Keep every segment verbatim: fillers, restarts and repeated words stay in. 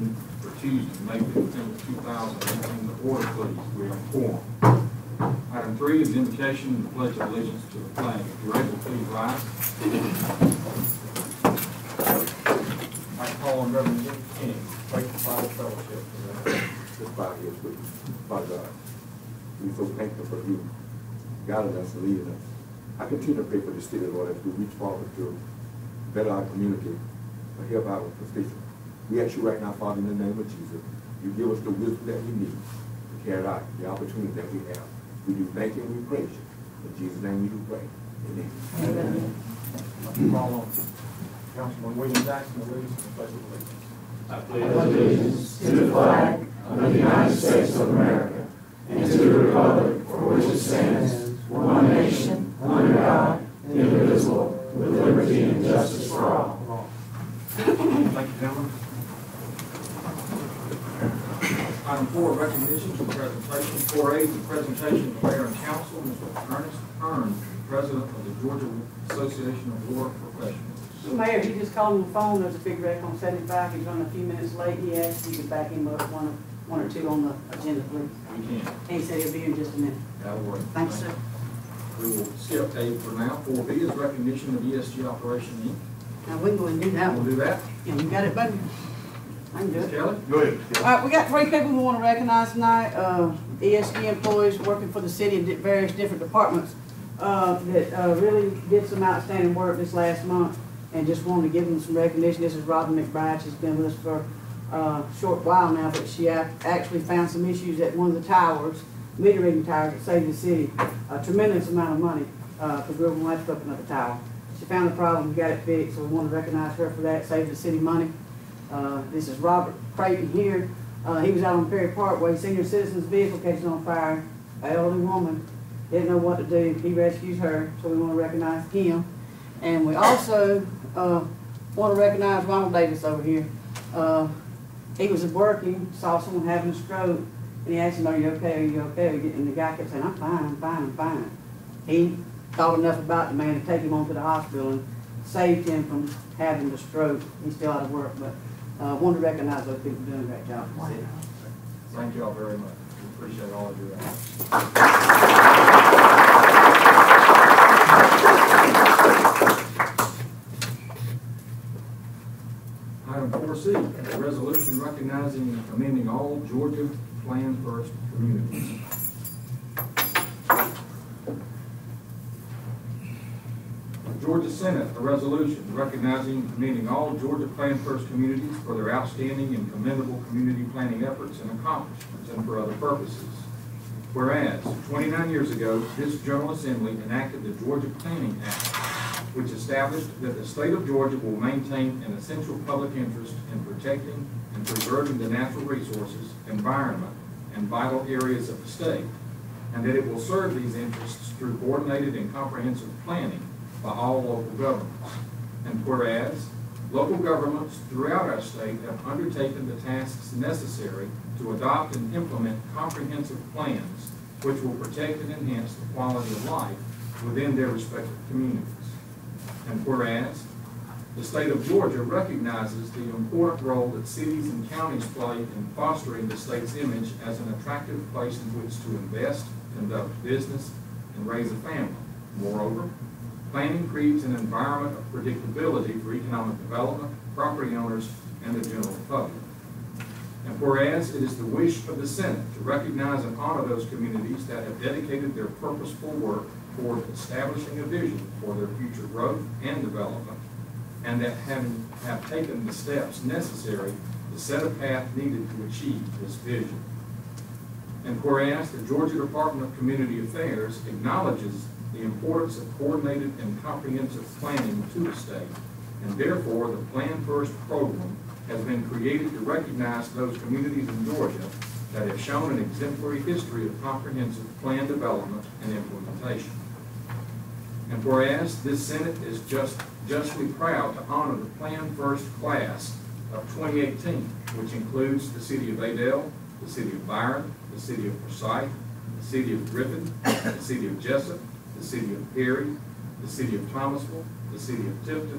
for Tuesday, May fifteenth, two thousand eighteen. The order, please. We are quorum. Item three is the invocation and the pledge of allegiance to the flag. If you're able, please rise. I call on Reverend Jim King, Faithful Bible Fellowship. This body is with you, Father God. We're so thankful for you guiding us and leading us. I continue to pray for the city, Lord, as we reach forward to better our community, to help our constituents. We ask you right now, Father, in the name of Jesus, you give us the wisdom that we need to carry out the opportunity that we have. We do thank you and we praise you. In Jesus' name we do pray. Amen. Amen. Amen. Call on Councilman William Jackson to lead us in the pledge of allegiance. I pledge allegiance to the flag of the United States of America and to the republic for which it stands, one nation, under God, indivisible, with liberty and justice for all. Thank you, gentlemen. Item four, recognitions and presentations. four A is the presentation of the mayor and council. Mister Ernest Hearn, president of the Georgia Association of Water Professionals. Mayor, he just called on the phone. There's a big wreck on seventy-five. He's running a few minutes late. He asked if you could back him up one, one or two on the agenda, please. We can. And he said he'll be here in just a minute. That'll work. Thanks, sir. We will skip A for now. four B is recognition of E S G Operation Incorporated. Now, we can go and do that We'll one. do that. Yeah, you got it, buddy? I can do Miz it. Kelly? Go ahead. All right, we got three people we want to recognize tonight. Uh, E S G employees working for the city in di- various different departments uh, that uh, really did some outstanding work this last month, and just wanted to give them some recognition. This is Robin McBride. She's been with us for uh, a short while now, but she ac- actually found some issues at one of the towers, meter reading towers that saved the city a tremendous amount of money because we were going to have to put up another tower. She found the problem, we got it fixed, so we want to recognize her for that, saved the city money. Uh, this is Robert Creighton here. Uh, he was out on Perry Parkway, senior citizen's vehicle catches on fire. An elderly woman didn't know what to do. He rescues her, so we want to recognize him. And we also uh, want to recognize Ronald Davis over here. Uh, he was working, saw someone having a stroke, and he asked him, "Are you okay? Are you okay?" And the guy kept saying, "I'm fine, I'm fine, I'm fine." He thought enough about the man to take him on to the hospital and saved him from having the stroke. He's still out of work, but I uh, want to recognize those people doing a great job. Wow. Thank you all very much. We appreciate all of your efforts. Item four C, a resolution recognizing and commending all Georgia Plan First communities. Georgia Senate, a resolution recognizing and commending all Georgia Plan First communities for their outstanding and commendable community planning efforts and accomplishments and for other purposes. Whereas, twenty-nine years ago, this General Assembly enacted the Georgia Planning Act, which established that the state of Georgia will maintain an essential public interest in protecting and preserving the natural resources, environment, and vital areas of the state, and that it will serve these interests through coordinated and comprehensive planning by all local governments. And whereas, local governments throughout our state have undertaken the tasks necessary to adopt and implement comprehensive plans which will protect and enhance the quality of life within their respective communities. And whereas, the state of Georgia recognizes the important role that cities and counties play in fostering the state's image as an attractive place in which to invest, conduct business, and raise a family. Moreover, planning creates an environment of predictability for economic development, property owners, and the general public. And whereas it is the wish of the Senate to recognize and honor those communities that have dedicated their purposeful work toward establishing a vision for their future growth and development, and that having have taken the steps necessary to set a path needed to achieve this vision. And whereas the Georgia Department of Community Affairs acknowledges the importance of coordinated and comprehensive planning to the state, and therefore the Plan First program has been created to recognize those communities in Georgia that have shown an exemplary history of comprehensive plan development and implementation. And whereas this Senate is just justly proud to honor the Plan First class of twenty eighteen, which includes the city of Adel, the city of Byron, the city of Forsyth, the city of Griffin, the city of Jessup, the city of Perry, the city of Thomasville, the city of Tifton,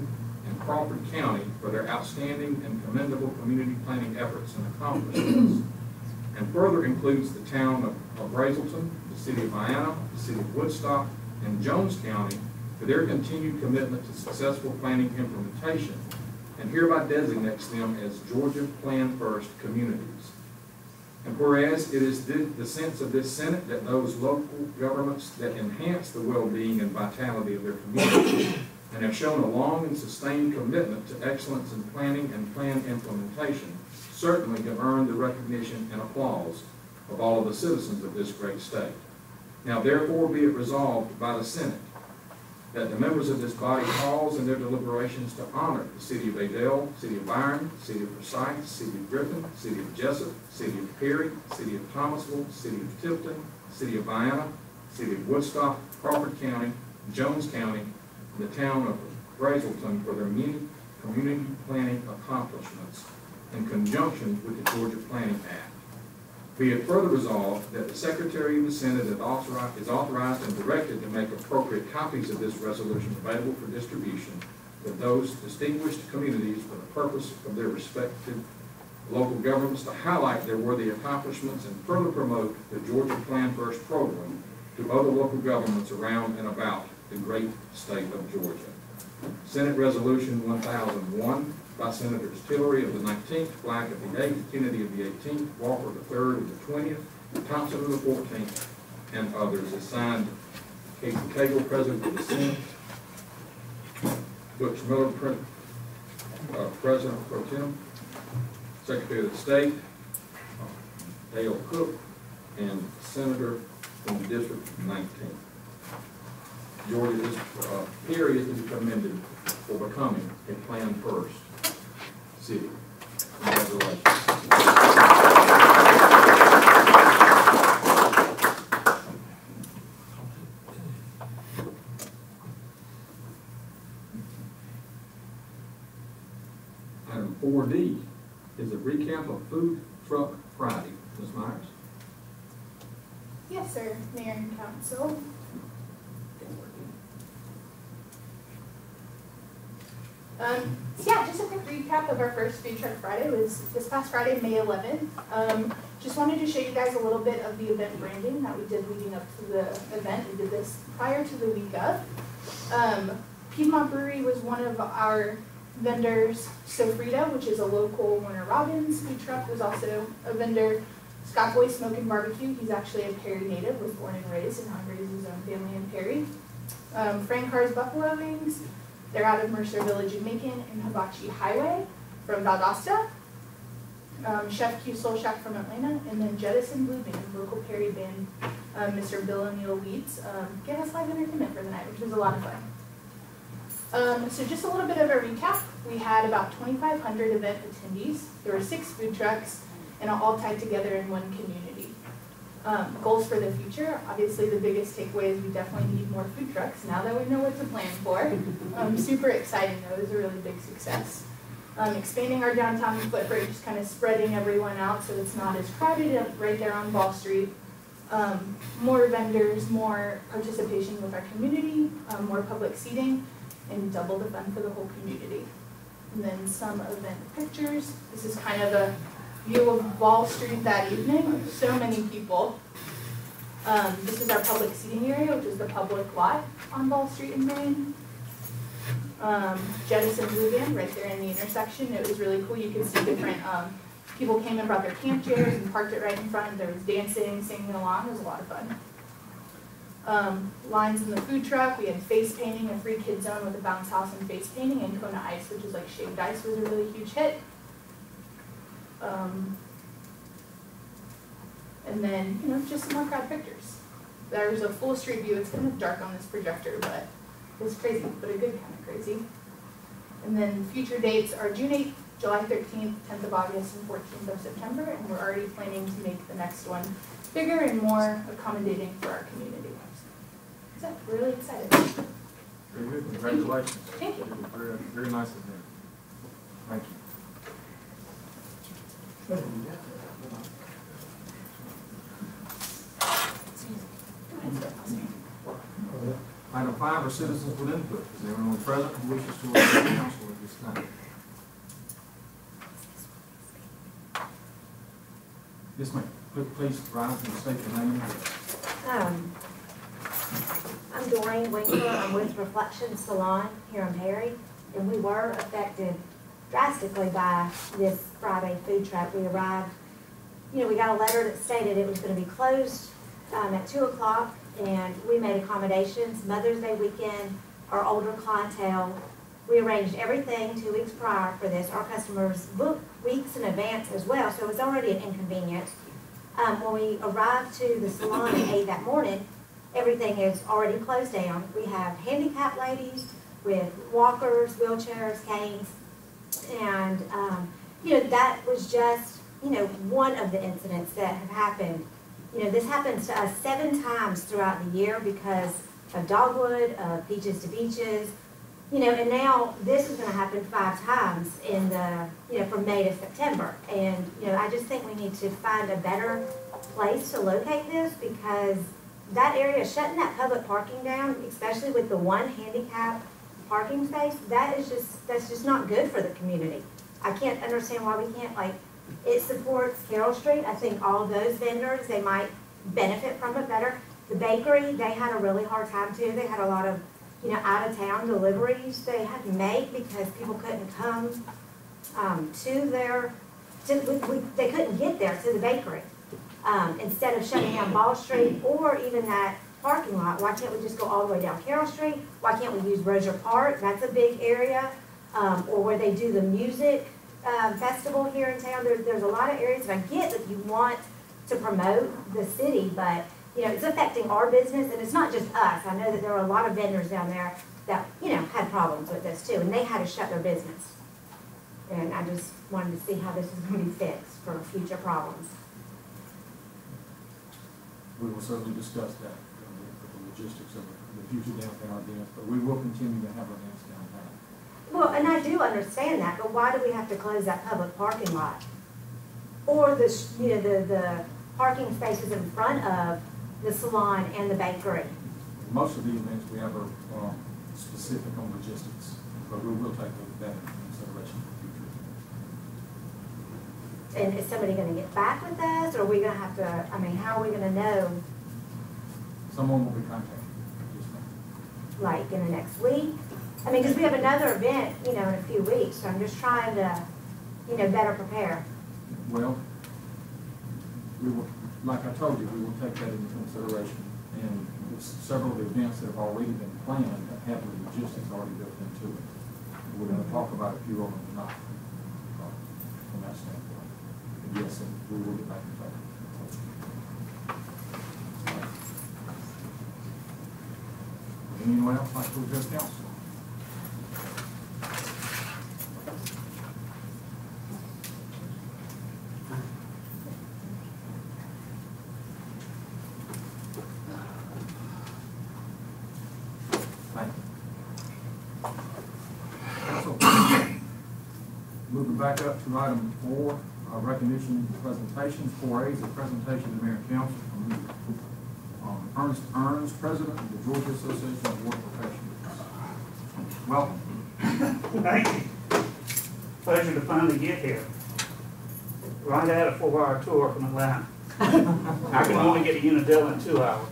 and Crawford County for their outstanding and commendable community planning efforts and accomplishments, and further includes the town of, of Brazelton, the city of Vienna, the city of Woodstock, and Jones County for their continued commitment to successful planning implementation, and hereby designates them as Georgia Plan First communities. And whereas it is the, the sense of this Senate that those local governments that enhance the well-being and vitality of their community and have shown a long and sustained commitment to excellence in planning and plan implementation certainly have earned the recognition and applause of all of the citizens of this great state. Now therefore be it resolved by the Senate that the members of this body pause in their deliberations to honor the city of Adel, city of Byron, city of Forsyth, city of Griffin, city of Jessup, city of Perry, city of Thomasville, city of Tifton, city of Vienna, city of Woodstock, Crawford County, Jones County, and the town of Brazelton for their many community planning accomplishments in conjunction with the Georgia Planning Act. Be it further resolved that the Secretary of the Senate is authorized, is authorized and directed to make appropriate copies of this resolution available for distribution with those distinguished communities for the purpose of their respective local governments to highlight their worthy accomplishments and further promote the Georgia Plan First program to other local governments around and about the great state of Georgia. Senate Resolution one thousand one by Senators Tillery of the nineteenth, Black of the eighth, Kennedy of the eighteenth, Walker of the third of the twentieth, Thompson of the fourteenth, and others, is signed Casey Cagle, President of the Senate, Butch Miller, Pre uh, President Pro Tem, Secretary of the State, uh, Dale Cook, and Senator from the District nineteen. Georgia is, uh, Perry is to be commended for becoming a Plan First city. Congratulations. Item four D is a recap of Food Truck Friday. Miz Myers? Yes, sir, Mayor and Council. Um, so yeah, just a quick recap of our first Food Truck Friday was this past Friday, May eleventh. Um, just wanted to show you guys a little bit of the event branding that we did leading up to the event. We did this prior to the week of. Um, Piedmont Brewery was one of our vendors. Sofrita, which is a local Warner Robins food truck, was also a vendor. Scott Boy Smoke and Barbecue, he's actually a Perry native, was born and raised and now raised his own family in Perry. Um, Frank Carr's Buffalo Wings. They're out of Mercer Village in Macon and Hibachi Highway from Valdosta. Um, Chef Q Soul Shack from Atlanta, and then Jettison Blue Band, local Perry band, um, Mister Bill O'Neill Leeds, um, gave us live entertainment for the night, which was a lot of fun. Um, so just a little bit of a recap. We had about twenty-five hundred event attendees. There were six food trucks, and all tied together in one community. Um, goals for the future, obviously the biggest takeaway is we definitely need more food trucks now that we know what to plan for. Um, super exciting though, it was a really big success. Um, expanding our downtown footprint, just kind of spreading everyone out so it's not as crowded up right there on Ball Street. Um, more vendors, more participation with our community, um, more public seating, and double the fun for the whole community. And then some event pictures. This is kind of a view of Wall Street that evening. So many people. Um, this is our public seating area, which is the public lot on Wall Street in Maine. Um, Jettison Blue Band right there in the intersection. It was really cool. You could see different um, people came and brought their camp chairs and parked it right in front. There was dancing, singing along. It was a lot of fun. Um, lines in the food truck. We had face painting, a free kid zone with a bounce house and face painting, and Kona Ice, which is like shaved ice, was a really huge hit. Um, and then, you know, just some more crowd pictures. There's a full street view. It's kind of dark on this projector, but it's crazy, but a good kind of crazy. And then future dates are June eighth, July thirteenth, tenth of August, and fourteenth of September, and we're already planning to make the next one bigger and more accommodating for our community. So, really excited. Very good. Congratulations. Thank you. Very, very nice of you. Thank you. Item five are citizens with input. Is there anyone present who wishes to address the council with this time. Yes, ma'am. Please- Please rise and state your name. Um, I'm Doreen Winkler. I'm with Reflection Salon here in Perry, and we were affected drastically by this Friday food truck. We arrived, you know, we got a letter that stated it was going to be closed um, at two o'clock, and we made accommodations. Mother's Day weekend, our older clientele, we arranged everything two weeks prior for this. Our customers booked weeks in advance as well, so it was already an inconvenience. Um, when we arrived to the salon at eight that morning, everything is already closed down. We have handicapped ladies with walkers, wheelchairs, canes, and, um, you know, that was just, you know, one of the incidents that have happened. You know, this happens to us seven times throughout the year because of Dogwood, of Peaches to Beaches, you know, and now this is gonna happen five times in the, you know, from May to September. And, you know, I just think we need to find a better place to locate this because that area, shutting that public parking down, especially with the one handicap parking space, that is just, that's just not good for the community. I can't understand why we can't, like, it supports Carroll Street. I think all those vendors, they might benefit from it better. The bakery, they had a really hard time too. They had a lot of, you know, out of town deliveries they had to make because people couldn't come um, to their, to, we, we, they couldn't get there to the bakery. Um, instead of shutting down Ball Street or even that parking lot, why can't we just go all the way down Carroll Street? Why can't we use Rozier Park? That's a big area. Um, or where they do the music uh, festival here in town. There, there's a lot of areas that I get that you want to promote the city, but you know, it's affecting our business, and it's not just us. I know that there are a lot of vendors down there that, you know, had problems with this too, and they had to shut their business. And I just wanted to see how this is going to be fixed for future problems. We will certainly discuss that, uh, the logistics of the future downtown events, but we will continue to have events downtown. Well, and I do understand that, but why do we have to close that public parking lot? Or the, sh- you know, the, the parking spaces in front of the salon and the bakery? Most of the events we have are uh, specific on logistics, but we will take that into consideration for future events. And is somebody going to get back with us, or are we going to have to, I mean, how are we going to know, Someone will be contacted. Yes, ma'am. like, in the next week? I mean, because we have another event, you know, in a few weeks, so I'm just trying to, you know, better prepare. Well, we will, like I told you, we will take that into consideration. And it's several of the events that have already been planned that have the logistics already built into it. We're going to talk about a few of them tonight uh, from that standpoint. And yes, and we will get back in touch. Anyone else like to address council? Thank you. Council, moving back up to item four, uh, recognition presentations. Four A is a presentation to Mayor and Council from um, Ernest Ernst, President of the Georgia Association of Water Professionals. Welcome. Thank you. Pleasure to finally get here. Right out a four-hour tour from Atlanta. I can only get to Unadilla in two hours.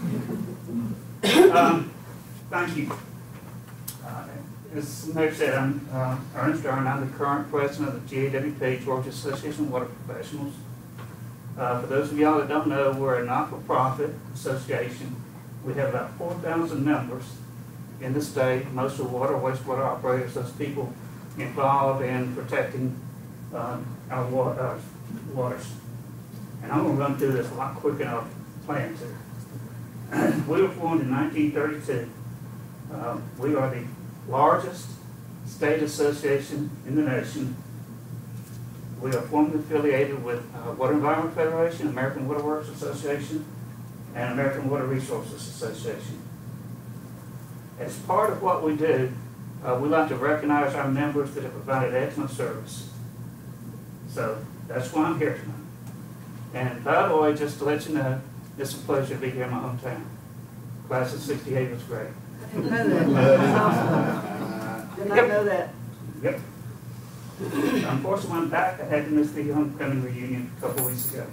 Um, thank you. Uh, as the Mayor said, I'm uh, Ernest Ernst. I'm the current president of the G A W P, Georgia Association of Water Professionals. Uh, for those of y'all that don't know, we're a not-for-profit association. We have about four thousand members in the state, most are water, wastewater operators, those people involved in protecting uh, our water, uh, waters. And I'm going to run through this a lot quicker than I planned to. We were formed in nineteen thirty-two. Uh, we are the largest state association in the nation. We are formally affiliated with uh, Water Environment Federation, American Water Works Association, and American Water Resources Association. As part of what we do, uh, we like to recognize our members that have provided excellent service. So that's why I'm here tonight. And by the way, just to let you know, it's a pleasure to be here in my hometown. Class of sixty-eight was great. I didn't know that. That's awesome. Did not know that. Yep. Unfortunately, I'm back. I had to miss the homecoming reunion a couple weeks ago.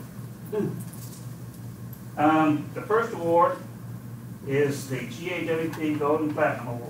Um, the first award is the G A W P Golden Platinum Award.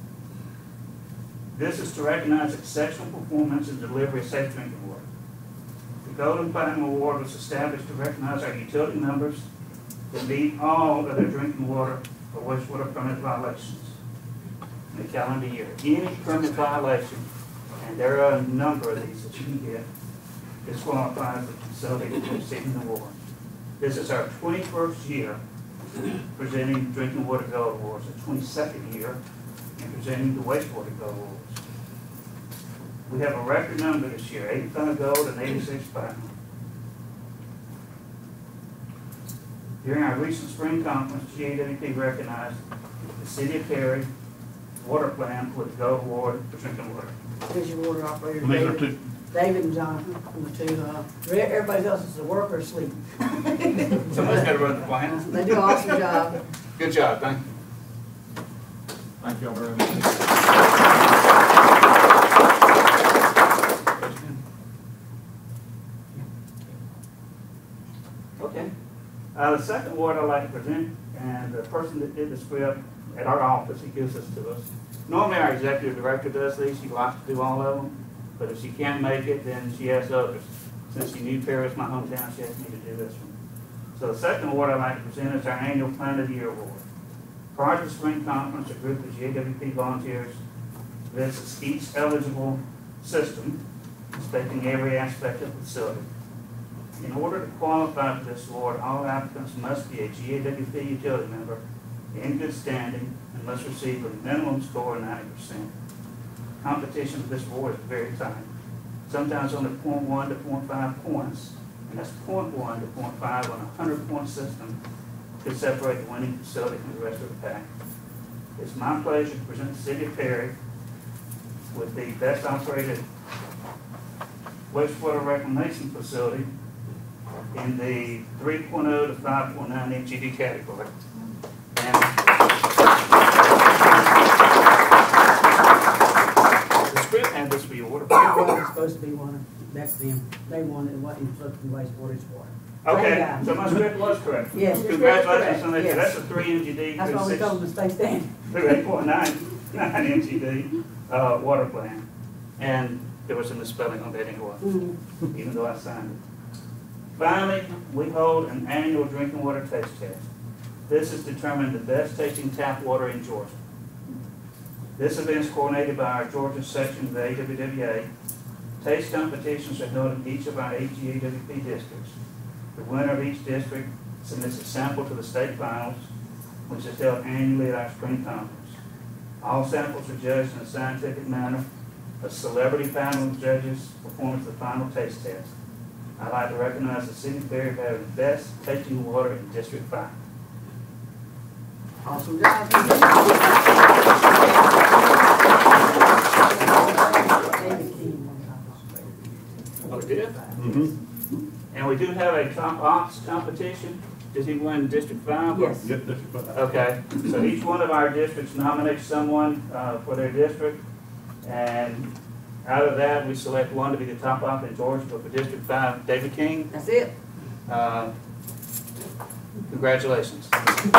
This is to recognize exceptional performance in delivery of safe drinking water. The Golden Platinum Award was established to recognize our utility members that meet all of their drinking water or wastewater permit violations in the calendar year. Any permit violation, and there are a number of these that you can get, disqualifies the facility from receiving the award. This is our twenty-first year presenting Drinking Water Gold Awards, the twenty-second year in presenting the Wastewater Gold Awards. We have a record number this year, eighty-five gold and eighty-six platinum. During our recent spring conference, G A W P recognized the City of Cary water plan with the Gold Award for drinking water. Here's your water operator, These are David, two. David and Jonathan, from the two, uh, everybody else is a worker or sleep. Somebody's got to run the plant. They do an awesome job. Good job, thank you. Thank y'all very much. Okay. Uh, the second award I'd like to present, and the person that did the script at our office, he gives this to us. Normally our executive director does these, she likes to do all of them, but if she can't make it, then she asks others. Since she knew Paris, my hometown, she asked me to do this one. So the second award I'd like to present is our annual Plant of the Year Award. Prior to the spring conference, a group of G A W P volunteers visits each eligible system, inspecting every aspect of the facility. In order to qualify for this award, all applicants must be a G A W P utility member in good standing and must receive a minimum score of ninety percent. Competition for this award is very tight. Sometimes only zero point one to zero point five points, and that's zero point one to zero point five on a hundred point system could separate the winning facility from the rest of the pack. It's my pleasure to present the City of Perry with the best operated wastewater reclamation facility in the three point oh to five point nine M G D category. And the script had this for your order. It wasn't supposed to be one, that's them, they wanted, it wasn't supposed to be wastewater, it's water. Okay, Yeah. so my script was correct. Yes, your script was Congratulations on that. correct, That's yes. a three M G D That's through why we six, told them to stay standing. through eight point nine, nine M G D, uh, water plan. And there was a misspelling on that anyway, Mhm. even though I signed it. Finally, we hold an annual drinking water taste test. This is determining the best tasting tap water in Georgia. This event is coordinated by our Georgia section of the A W W A. Taste competitions are held in each of our eight G A W P districts. The winner of each district submits a sample to the state finals, which is held annually at our spring conference. All samples are judged in a scientific manner. A celebrity panel of judges performs the final taste test. I'd like to recognize the City of Perry for having the best tasting water in District five. Awesome job. David King won the Oh, it did? Mm-hmm. And we do have a top ops competition. Did he win District five? Yes. Yep, that's your button. Okay, so each one of our districts nominates someone uh, for their district, and out of that, we select one to be the top op in Georgia. But for District five, David King, That's it. uh, congratulations.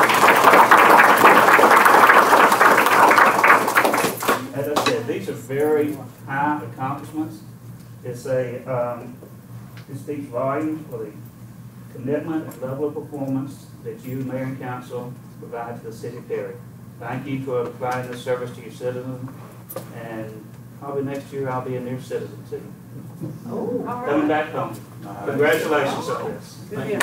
As I said, these are very high accomplishments. It's a, um, it speaks volumes for the commitment and level of performance that you, Mayor and Council, provide to the City of Perry. Thank you for providing this service to your citizens, and probably next year I'll be a new citizen too. Oh, all Coming right. back home. Congratulations on this. Good deal.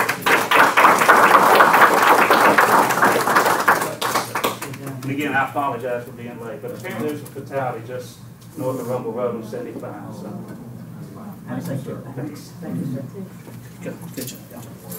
And again, I apologize for being late, but apparently there's a fatality just north of Rumble Road on seventy-five, so. Thank you. Thanks. Thank you, sir. Good, good job.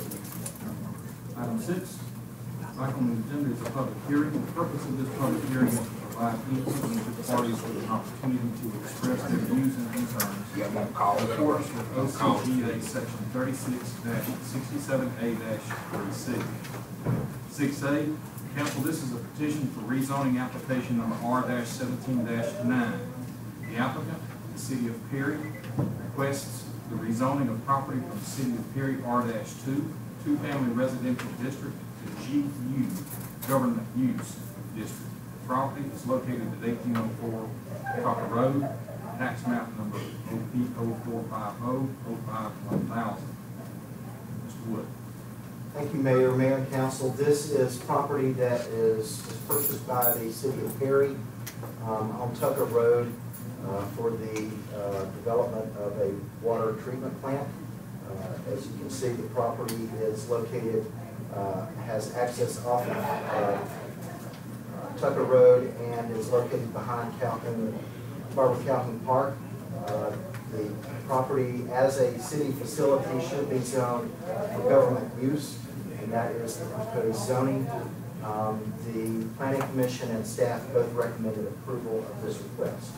Item six, back on the agenda is a public hearing. The purpose of this public hearing is to provide input and give parties with an opportunity to express their views and concerns. In accordance with O C G A section thirty-six sixty-seven A thirty-six. Six A, council, this is a petition for rezoning application number R seventeen nine. The applicant, the city of Perry, requests the rezoning of property from the city of Perry R two, two-family residential district to G U, government use district. The property is located at eighteen oh four Copper Road, tax map number O P zero four five zero zero five one thousand. Mister Wood. Thank you, Mayor, Mayor and Council. This is property that is was purchased by the city of Perry um, on Tucker Road uh, for the uh, development of a water treatment plant. Uh, as you can see, the property is located, uh, has access off of uh, Tucker Road and is located behind Calhoun, Barbara Calhoun Park. Uh, the property as a city facility should be zoned for government use, and that is the proposed zoning. Um, the Planning Commission and staff both recommended approval of this request.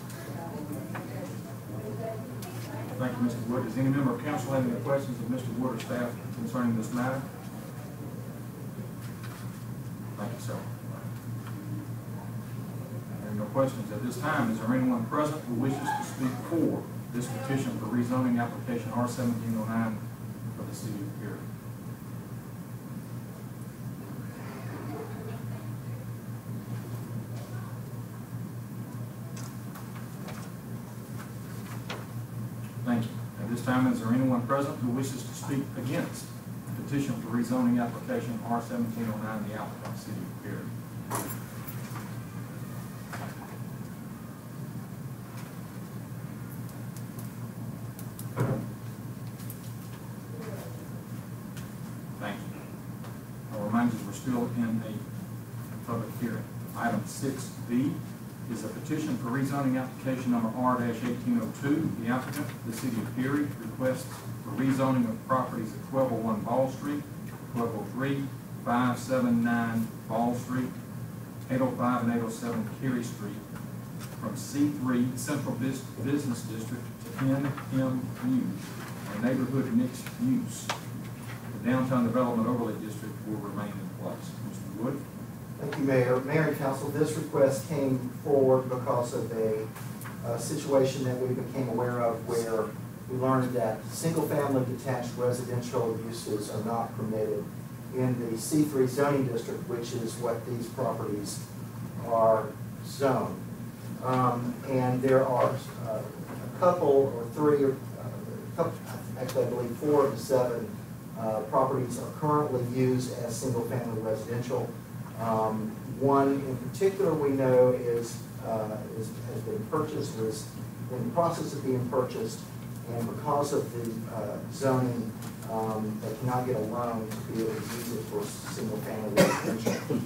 Thank you, Mister Wood. Does any member of council have any questions of Mister Wood or staff concerning this matter? Thank you, sir. There are no questions at this time. Is there anyone present who wishes to speak for this petition for rezoning application R seventeen oh nine for the city of Perry? Thank you. At this time, is there anyone present who wishes to speak against the petition for rezoning application R seventeen oh nine, the applicant, city of Perry? Thank you. I'll remind you, we're still in a public hearing. Item six B is a petition for rezoning application number R eighteen oh two. The applicant, the city of Perry, requests for rezoning of properties at twelve oh one Ball Street, twelve oh three, five seventy-nine Ball Street, eight oh five and eight oh seven Cary Street from C three Central Bus Business District to N M U, a neighborhood mixed use. The downtown development overlay district will remain in place. Mister Wood. Thank you, Mayor. Mayor and Council, this request came forward because of a, a situation that we became aware of where we learned that single-family detached residential uses are not permitted in the C three zoning district, which is what these properties are zoned. Um, and there are uh, a couple or three, or uh, couple, actually I believe four of the seven uh, properties are currently used as single-family residential. Um, one in particular we know is, uh, is has been purchased, was in the process of being purchased, and because of the uh, zoning, um, they cannot get a loan to be able to use it for single-family residential.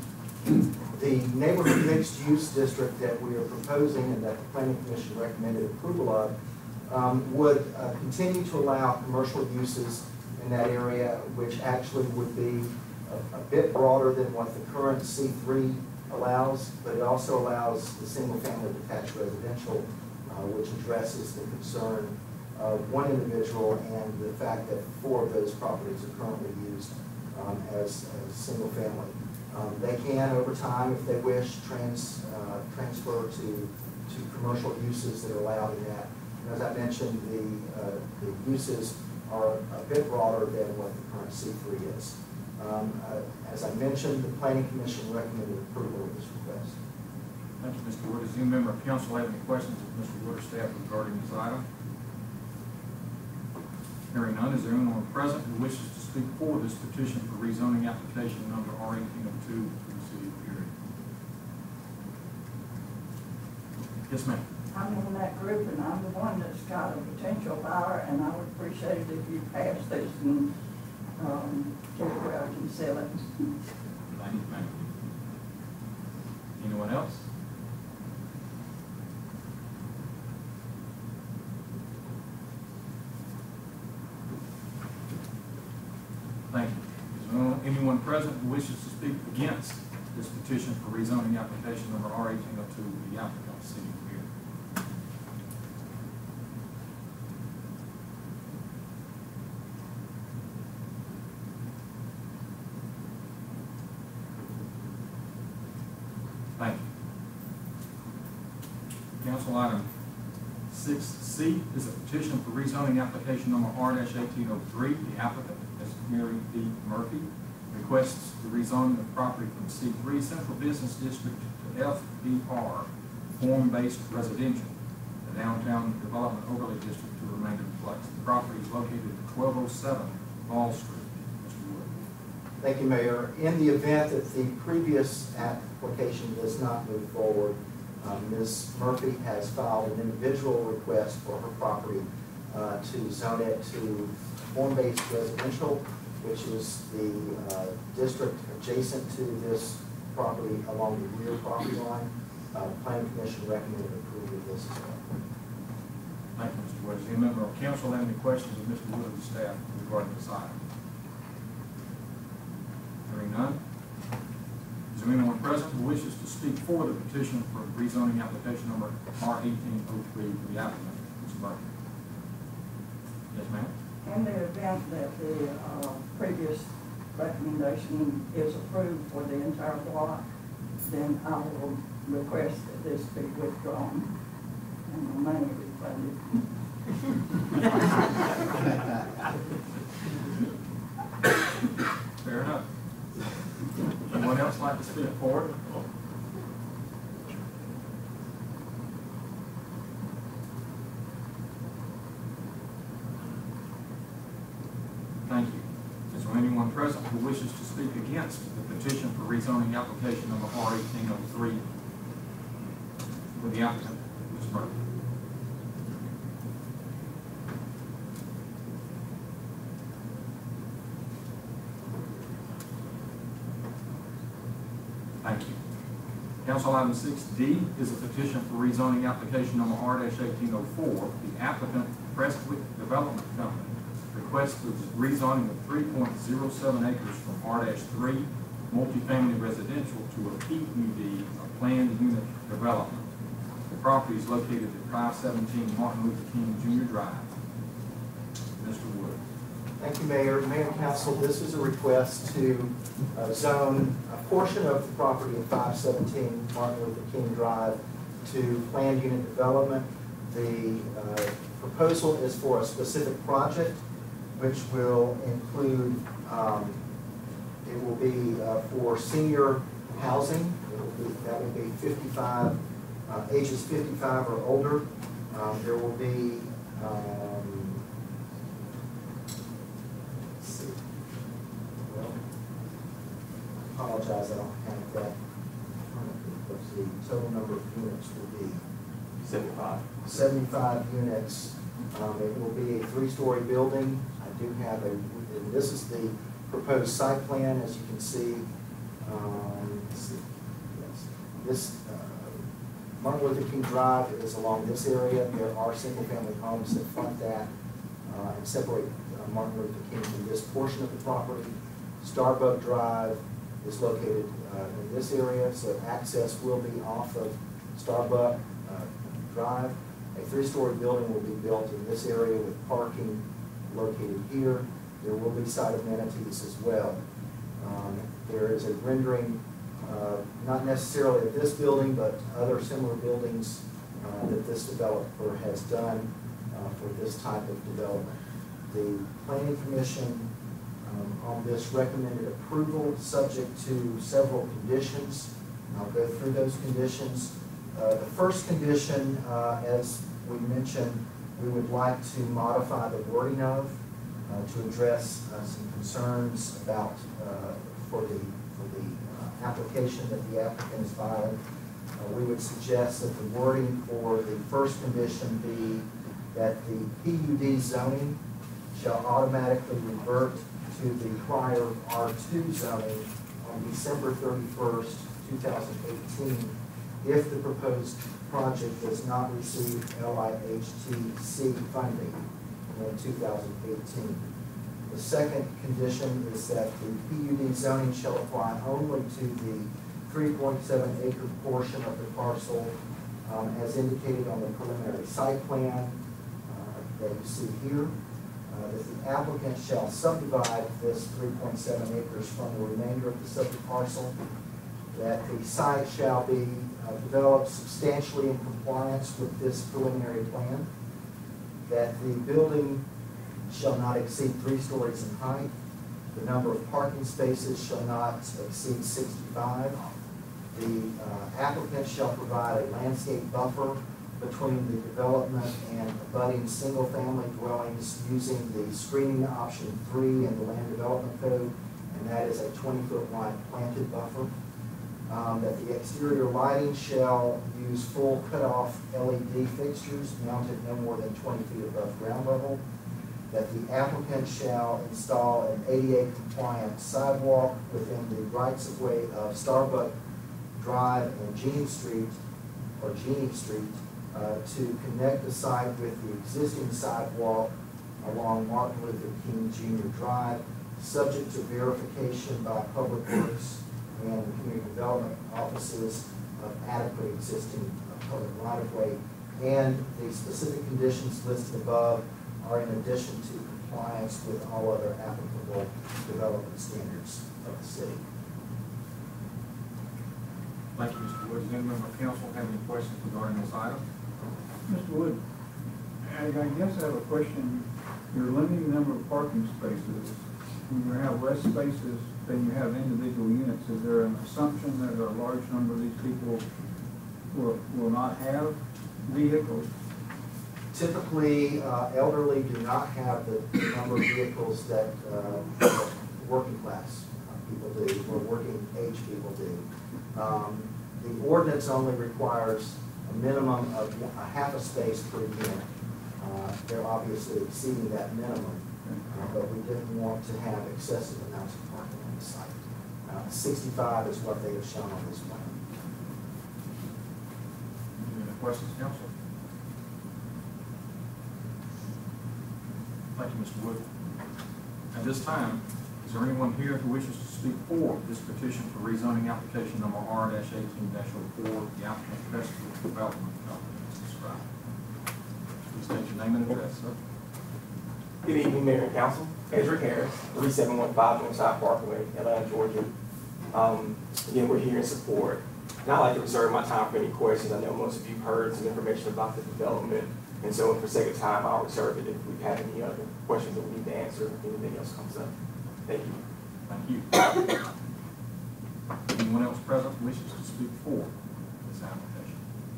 The neighborhood mixed-use district that we are proposing and that the Planning Commission recommended approval of um, would uh, continue to allow commercial uses in that area, which actually would be a, a bit broader than what the current C three allows, but it also allows the single-family detached residential, uh, which addresses the concern of one individual and the fact that four of those properties are currently used um, as, as single-family. Um, they can, over time, if they wish, trans, uh, transfer to, to commercial uses that are allowed in that. And as I mentioned, the, uh, the uses are a bit broader than what the current C three is. Um, uh, as I mentioned, the Planning Commission recommended approval of this request. Thank you, Mister Wood. Does any member of council have any questions of Mister Wood or staff regarding this item? Hearing none, is there anyone present who wishes to speak for this petition for rezoning application number R eighteen oh two for the city of Perry? Yes, ma'am. I'm in that group, and I'm the one that's got a potential buyer, and I would appreciate it if you pass this and um, get it where I can sell it. Thank you, ma'am. Anyone else? Thank you. Is there anyone present who wishes to speak against this petition for rezoning application number R eighteen oh two, the applicant, the city of Perry? Thank you. Council item Six C is a petition for rezoning application number R eighteen oh three. The applicant is Mary B. Murphy. Requests the rezoning of property from C three Central Business District to F B R, form-based residential, the downtown development overlay district to remain in place. The property is located at twelve oh seven Ball Street. Mister Wood. Thank you, Mayor. In the event that the previous application does not move forward, uh, Miz Murphy has filed an individual request for her property uh, to zone it to form-based residential, which is the uh, district adjacent to this property along the rear property line. Uh, Planning Commission recommended approval of this as well. Thank you, Mister Wood. Does any member of council have any questions of Mister Wood or the staff regarding this item? Hearing none. Is there anyone present who wishes to speak for the petition for rezoning application number R eighteen oh three for the applicant? Mister Murphy. Yes, ma'am. In the event that the uh, previous recommendation is approved for the entire block, then I will request that this be withdrawn and the money refunded. Fair enough. Anyone else like to speak for it? Thank you. Is there anyone present who wishes to speak against the petition for rezoning application number R eighteen oh three for the applicant, Miz Murphy? Thank you. Council item six D is a petition for rezoning application number R eighteen oh four. The applicant, Prestwick Development Company, requests the rezoning of three point oh seven acres from R three multifamily residential to a P U D, a planned unit development. The property is located at five seventeen Martin Luther King Junior Drive. Mister Wood. Thank you, Mayor. Mayor and Council, this is a request to uh, zone a portion of the property at five seventeen Martin Luther King Drive to planned unit development. The uh, proposal is for a specific project, which will include, um, it will be uh, for senior housing. It will be, that will be fifty-five, uh, ages fifty-five or older. Um, there will be, um, let's see, well, apologize, I don't have that. Let's see, total number of units will be Seventy-five. seventy-five units. Um, it will be a three-story building. I do have a, and this is the proposed site plan, as you can see. Um, let's see. Yes. This, uh, Martin Luther King Drive is along this area. There are single-family homes that front that uh, and separate uh, Martin Luther King from this portion of the property. Starbuck Drive is located uh, in this area, so access will be off of Starbuck uh, Drive. A three-story building will be built in this area with parking located here. There will be site amenities as well. Um, there is a rendering, uh, not necessarily of this building, but other similar buildings uh, that this developer has done uh, for this type of development. The Planning Commission um, on this recommended approval subject to several conditions. I'll go through those conditions. Uh, the first condition, uh, as we mentioned, we would like to modify the wording of uh, to address uh, some concerns about uh, for the for the uh, application that the applicant is filing. Uh, we would suggest that the wording for the first condition be that the P U D zoning shall automatically revert to the prior R two zoning on December thirty-first, two thousand eighteen, if the proposed project does not receive L I H T C funding in two thousand eighteen. The second condition is that the P U D zoning shall apply only to the three point seven acre portion of the parcel um, as indicated on the preliminary site plan uh, that you see here. Uh, that the applicant shall subdivide this three point seven acres from the remainder of the subject parcel. that the site shall be uh, developed substantially in compliance with this preliminary plan, that the building shall not exceed three stories in height, the number of parking spaces shall not exceed sixty-five, the uh, applicant shall provide a landscape buffer between the development and abutting single-family dwellings using the screening option three in the land development code, and that is a twenty-foot wide planted buffer. Um, that the exterior lighting shall use full cutoff L E D fixtures mounted no more than twenty feet above ground level. That the applicant shall install an A D A compliant sidewalk within the rights of way of Starbuck Drive and Jeannie Street, or Jeannie Street, uh, to connect the site with the existing sidewalk along Martin Luther King Junior Drive, subject to verification by Public Works and Community Development Offices of adequate existing uh, public right-of-way. And the specific conditions listed above are in addition to compliance with all other applicable development standards of the city. Thank you, Mister Wood. Does any member of council have any questions regarding this item? Mister Wood, I I guess I have a question. You're limiting the number of parking spaces. When you have less spaces than you have individual units, is there an assumption that a large number of these people will, will not have vehicles? Typically, uh, elderly do not have the the number of vehicles that uh, working class people do, or working age people do. Um, the ordinance only requires a minimum of a half a space per unit. Uh, they're obviously exceeding that minimum, uh, but we didn't want to have excessive amounts of parking on the site. Uh, sixty-five is what they have shown on this plan. Any other questions, council? Thank you, Mister Wood. At this time, is there anyone here who wishes to speak for this petition for rezoning application number R eighteen dash oh four, the applicant Crestwood Development Company as described? Please state your name and address, sir. Good evening, Mayor and Council. Ezra Harris, three seven one five Northside Parkway, Atlanta, Georgia. Um, again, we're here in support. And I'd like to reserve my time for any questions. I know most of you have heard some information about the development. And so for sake of time, I'll reserve it if we have any other questions that we need to answer, if anything else comes up. Thank you. Thank you. Anyone else present who wishes to speak for this application?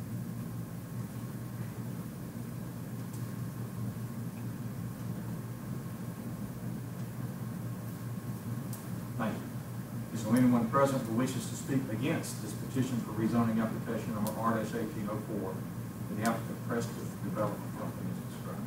Thank you. Is there anyone present who wishes to speak against this petition for rezoning application number R eighteen oh four for the applicant Crestwood Development Company as described?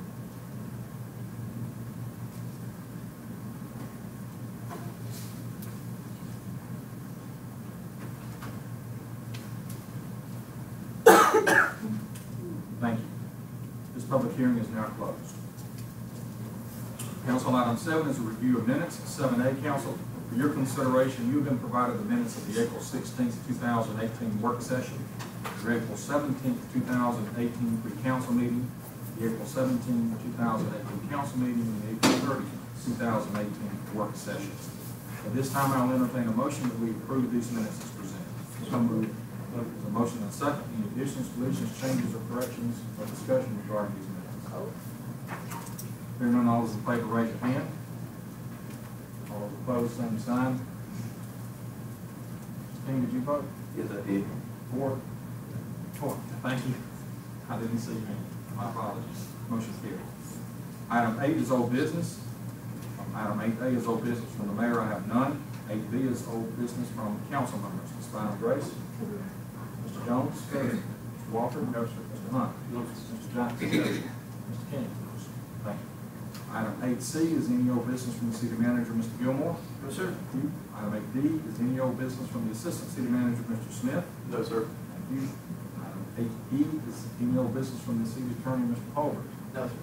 Thank you. This public hearing is now closed. Council, item seven is a review of minutes. seven A, council, for your consideration, you have been provided the minutes of the April sixteenth, two thousand eighteen work session, the April seventeenth, two thousand eighteen pre-council meeting, the April seventeenth, two thousand eighteen council meeting, and the April thirtieth, two thousand eighteen work session. At this time, I will entertain a motion that we approve these minutes as presented. So moved. There's a motion and a second. Any additions, deletions, changes, or corrections, or discussion regarding these minutes? Hearing none, all those in favor raise your hand. All those opposed, same sign. Christine, did you vote? Yes, I did. Four? Four. Thank you. I didn't see your hand. My apologies. Motion carried. Item eight is old business. Item eight A is old business from the mayor. I have none. Eight B is old business from council members. Miz Bynum Grace? Mister Jones? Mister Walker? No, sir. Mister Hunt? Mister Johnson? Mister King? Thank you. Item eight C is any old business from the city manager, Mister Gilmore? No, sir. Thank you. Item eight D is any old business from the assistant city manager, Mister Smith? No, sir. Thank you. Item eight E is any old business from the city attorney, Mister Holbert? No, sir.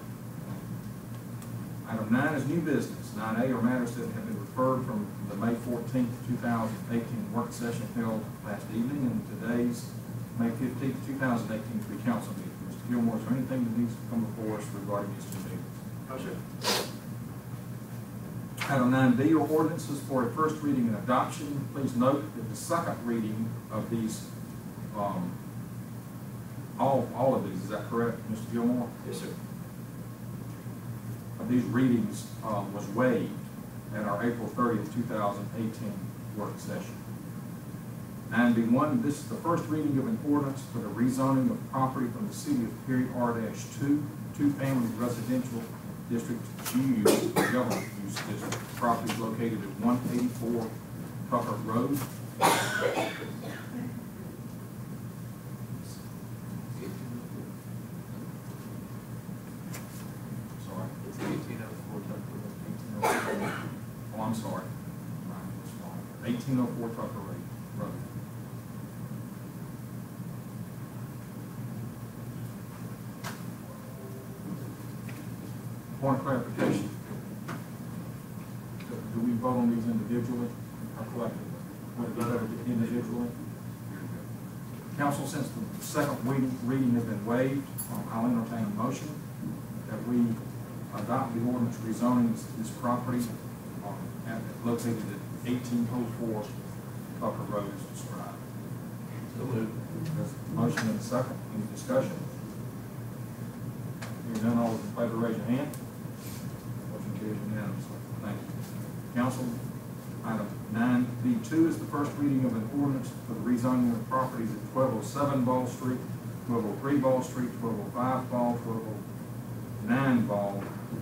Item nine is new business. Nine A are matters that have been referred from the May fourteenth, two thousand eighteen work session held last evening and today's May fifteenth, two thousand eighteen pre-council meeting. Mister Gilmore, is there anything that needs to come before us regarding these two meetings? No, sir. Item nine B are ordinances for a first reading and adoption. Please note that the second reading of these, um, all, all of these, is that correct, Mister Gilmore? Yes, sir. Of these readings, um, was waived at our April thirtieth, two thousand eighteen work session. nine B one, this is the first reading of an ordinance for the rezoning of property from the city of Perry R two, two-family residential district to U, government use district. Property is located at one eighty-four Tucker Road. Sorry. It's eighteen oh four Tucker Road. Oh, I'm sorry. eighteen oh four Tucker Road. Point of clarification. Do we vote on these individually or collectively? Would it be better to individually? Council, since the second reading, reading has been waived, um, I'll entertain a motion that we adopt the ordinance rezoning this, this property um, at, located at eighteen oh four Tucker Road as described. So moved. There's a motion and a second. Any discussion? Hearing none, all those in favor raise your hand. Motion carries unanimously. Thank you. Council, item nine B two is the first reading of an ordinance for the rezoning of properties at twelve oh seven Ball Street, twelve oh three Ball Street, twelve oh five Ball, twelve oh nine Ball.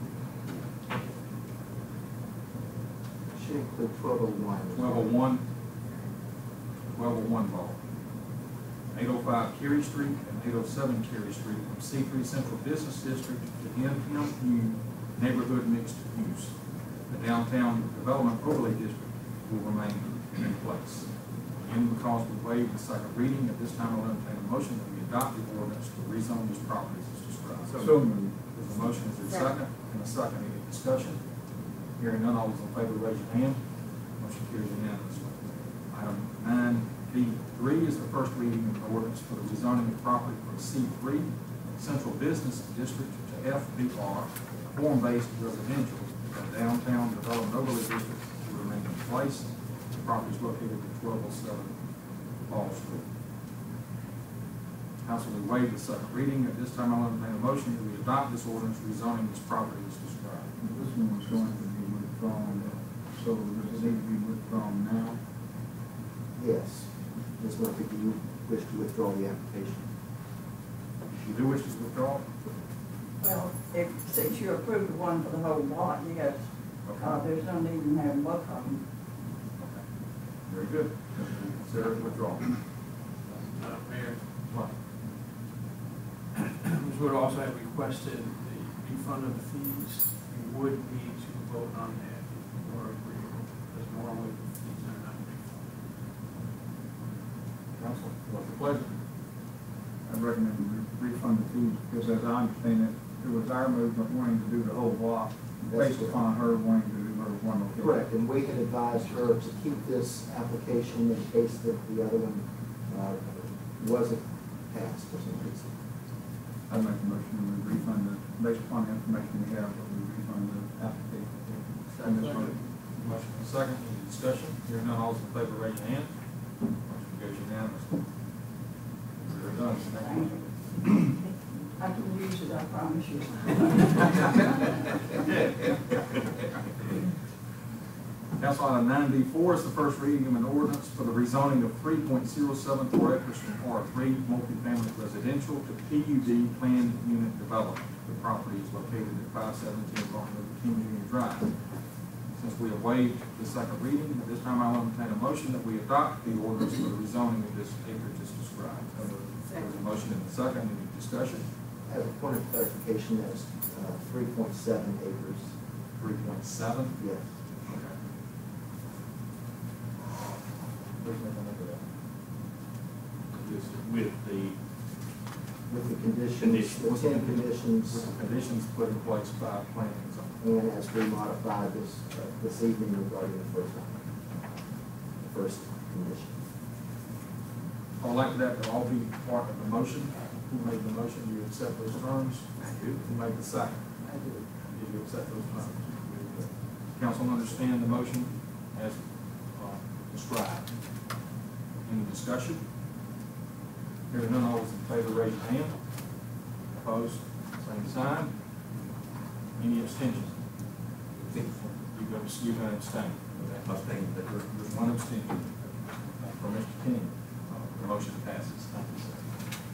Should include twelve oh one. twelve oh one, twelve oh one Ball, eight oh five Cary Street and eight oh seven Cary Street from C three Central Business District to N M U Neighborhood Mixed Use. The Downtown Development Overlay District will remain in place. Again, because we waived the second reading, at this time I'll entertain a motion that we adopt the ordinance to rezone these properties as described. So moved. There's a motion, is there a second? And a second, any discussion? Hearing none, all those in favor raise your hand. Motion carries unanimously. Item nine B three is the first reading of the ordinance for the rezoning of property from C three Central Business District to F B R, form-based residential. The Downtown Development Overlay District will remain in place. The property is located at twelve oh seven Ball Street. Council will waive the second reading. At this time, I'll entertain a motion that we adopt this ordinance rezoning this property as described. This one was going to be withdrawn, so does it need to be withdrawn now? Yes. Miz Murphy, do you wish to withdraw the application? You do wish to withdraw? Well, if, since you approved the one for the whole block, yes, uh, there's no need in having both of them. Okay. Very good. Consider it withdrawn. Madam Mayor, What? Miz Wood also had requested the refund of the fees. We would need to vote on that if we're agreeable, because normally the fees are not refunded. Council, what's the pleasure? I recommend we refund the fees, because as I understand it, it was our movement wanting to do the whole block, based upon her wanting to do her one location. Correct, and we had advised her to keep this application in case that the other one uh, wasn't passed for some reason. I'd make a motion we refund the, based upon the information we have, that we refund the application. Second. Motion and second, any discussion? Hearing none, all those in favor raise your hand. Motion carries unanimously. We're done. Thank you. I can use it, I promise you. Council item nine B four is the first reading of an ordinance for the rezoning of three point zero seven four acres from R three multifamily residential to P U D planned unit development. The property is located at five seventeen Barton River King Junior Drive. Since we have waived the second reading, at this time I'll entertain a motion that we adopt the ordinance for the rezoning of this acreage as described. There's a motion and a second, any discussion? As a point of clarification, that's uh, three point seven acres. Three point seven? Yes. Okay. Please make a note of that. This is with the, With the conditions, Conditions. the ten conditions, with the conditions put in place by planning and zoning. and as we modified this, uh, this evening regarding the first one, the first condition. All like that, they'll all be part of the motion. Who made the motion? Do you accept those terms? I do. Who made the second? I do. Do you accept those terms? council understand the motion as uh, described? Any discussion? Hearing none, all those in favor raise your hand. Opposed, same sign. Any abstentions? You're going to, you're going to abstain. Abstain. There's one abstention uh, for Mister King. Uh, the motion passes. Thank you, sir.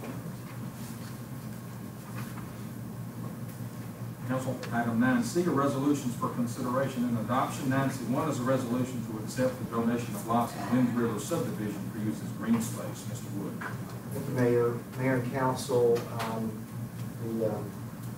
Council, item nine C are resolutions for consideration and adoption. nine C one is a resolution to accept the donation of lots in Winds River subdivision for use as green space. Mister Wood. Thank you, Mayor, Mayor and Council. Um, the um,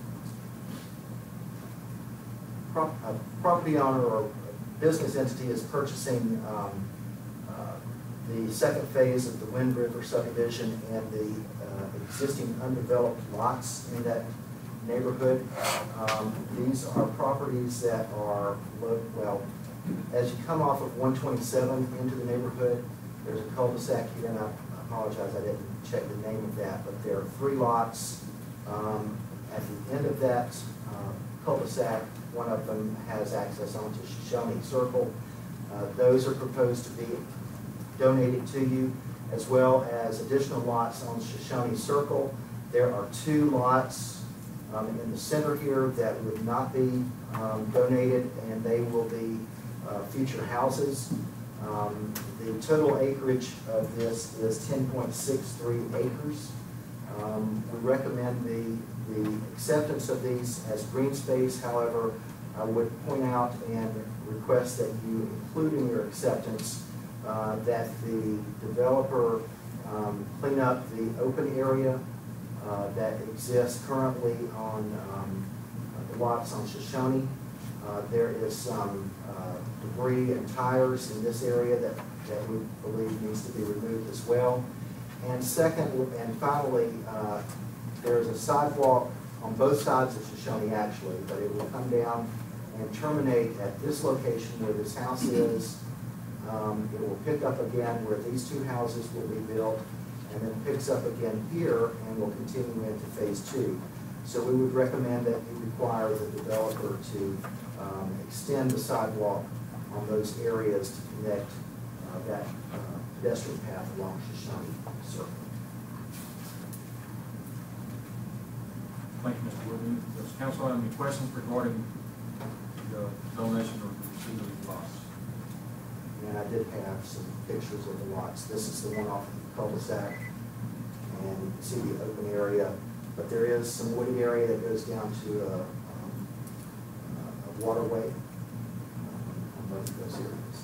prop, uh, property owner or business entity is purchasing um, uh, the second phase of the Wind River subdivision and the uh, existing undeveloped lots in that neighborhood. Um, these are properties that are, well, as you come off of one twenty-seven into the neighborhood, there's a cul-de-sac here, and I apologize, I didn't check the name of that, but there are three lots. Um, at the end of that uh, cul-de-sac, one of them has access onto Shoshone Circle. Uh, those are proposed to be donated to you, as well as additional lots on Shoshone Circle. There are two lots Um, in the center here that would not be um, donated, and they will be uh, future houses. Um, the total acreage of this is ten point six three acres. Um, we recommend the, the acceptance of these as green space. However, I would point out and request that you include in your acceptance uh, that the developer um, clean up the open area Uh, that exists currently on um, the lots on Shoshone. Uh, there is some uh, debris and tires in this area that, that we believe needs to be removed as well. And second, and finally, uh, there is a sidewalk on both sides of Shoshone actually, but it will come down and terminate at this location where this house is. Um, it will pick up again where these two houses will be built, and then picks up again here and will continue into phase two. So we would recommend that you require the developer to um, extend the sidewalk on those areas to connect uh, that uh, pedestrian path along Shoshone Circle. Thank you, Mister Wood. Does council have any questions regarding the donation or the receipt of the lots? And I did have some pictures of the lots. This is the one off of the cul-de-sac, and you can see the open area. But there is some wooded area that goes down to a, um, a waterway um, on both of those areas.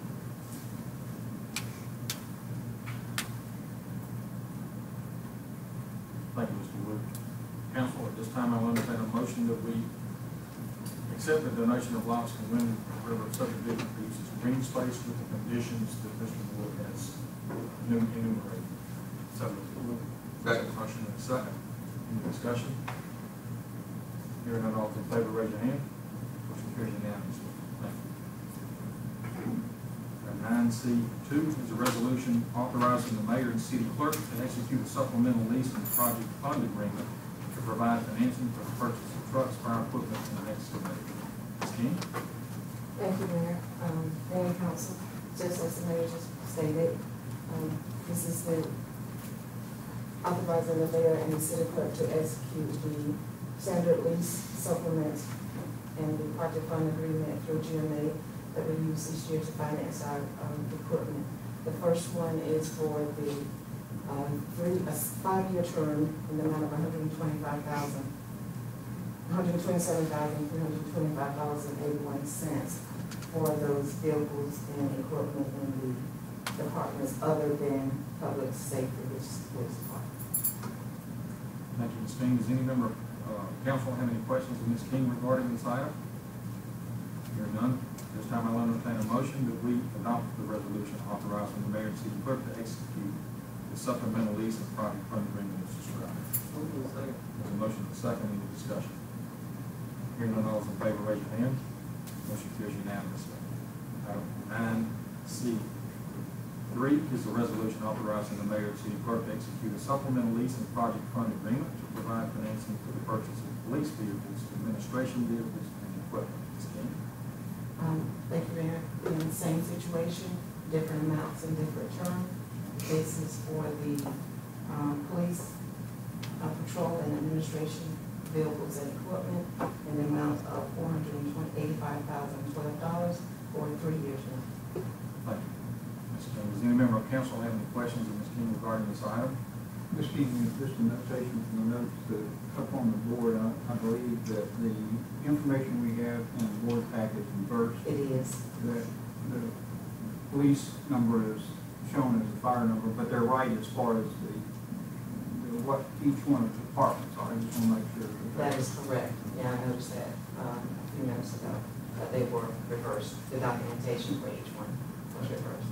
Thank you, Mister Wood. Council, at this time, I will entertain a motion that we accept the donation of lots to Wind River subdivision for use as green space with the conditions that Mister Wood has enumerated. So, second motion and a second. Any discussion? Hearing none, all in favor, raise your hand. Motion carries unanimously. Thank you. And nine C two is a resolution authorizing the mayor and city clerk to execute a supplemental lease and project fund agreement to provide financing for the purchase of trucks, fire equipment, and the next semester. Miz King? Thank you, Mayor. Um, Mayor and Council, just as the Mayor just stated, um, this is the authorizing the mayor and the city clerk to execute the standard lease supplement and the project fund agreement through G M A that we use each year to finance our um, equipment. The first one is for the um, three, a five-year term in the amount of one hundred twenty-five thousand dollars, one hundred twenty-seven thousand three hundred twenty-five dollars and eighty-one cents for those vehicles and equipment in the departments other than public safety, which is the police department. Thank you, Miz King. Does any member of uh, council have any questions of Miz King regarding this item? Hearing none, this time I'll entertain a motion that we adopt the resolution authorizing the mayor and city clerk to execute the supplemental lease and project fund agreement as described. There's a motion and a second. Any discussion? Hearing none, all those in favor, raise your hand. Motion carries unanimously. Item nine C three is the resolution authorizing the mayor and city clerk to execute a supplemental lease and project fund agreement to provide financing for the purchase of police vehicles, administration vehicles, and equipment. Miz King? Um, thank you, Mayor. In the same situation, different amounts and different term. This is for the, um, police, uh, patrol and administration vehicles and equipment in the amount of four hundred and twenty, eighty-five thousand twelve dollars for three years now. Thank you. Miz King, does any member of council have any questions of Miz King regarding this item? Miz Keating, just a notation from the notes that up on the board, I, I believe that the information we have in the board package reversed, It is. that the police number is shown as the fire number, but they're right as far as the, the what each one of the departments are. I just want to make sure. That is correct. Yeah, I noticed that, um, a few minutes ago, that they were reversed. The documentation for each one was reversed.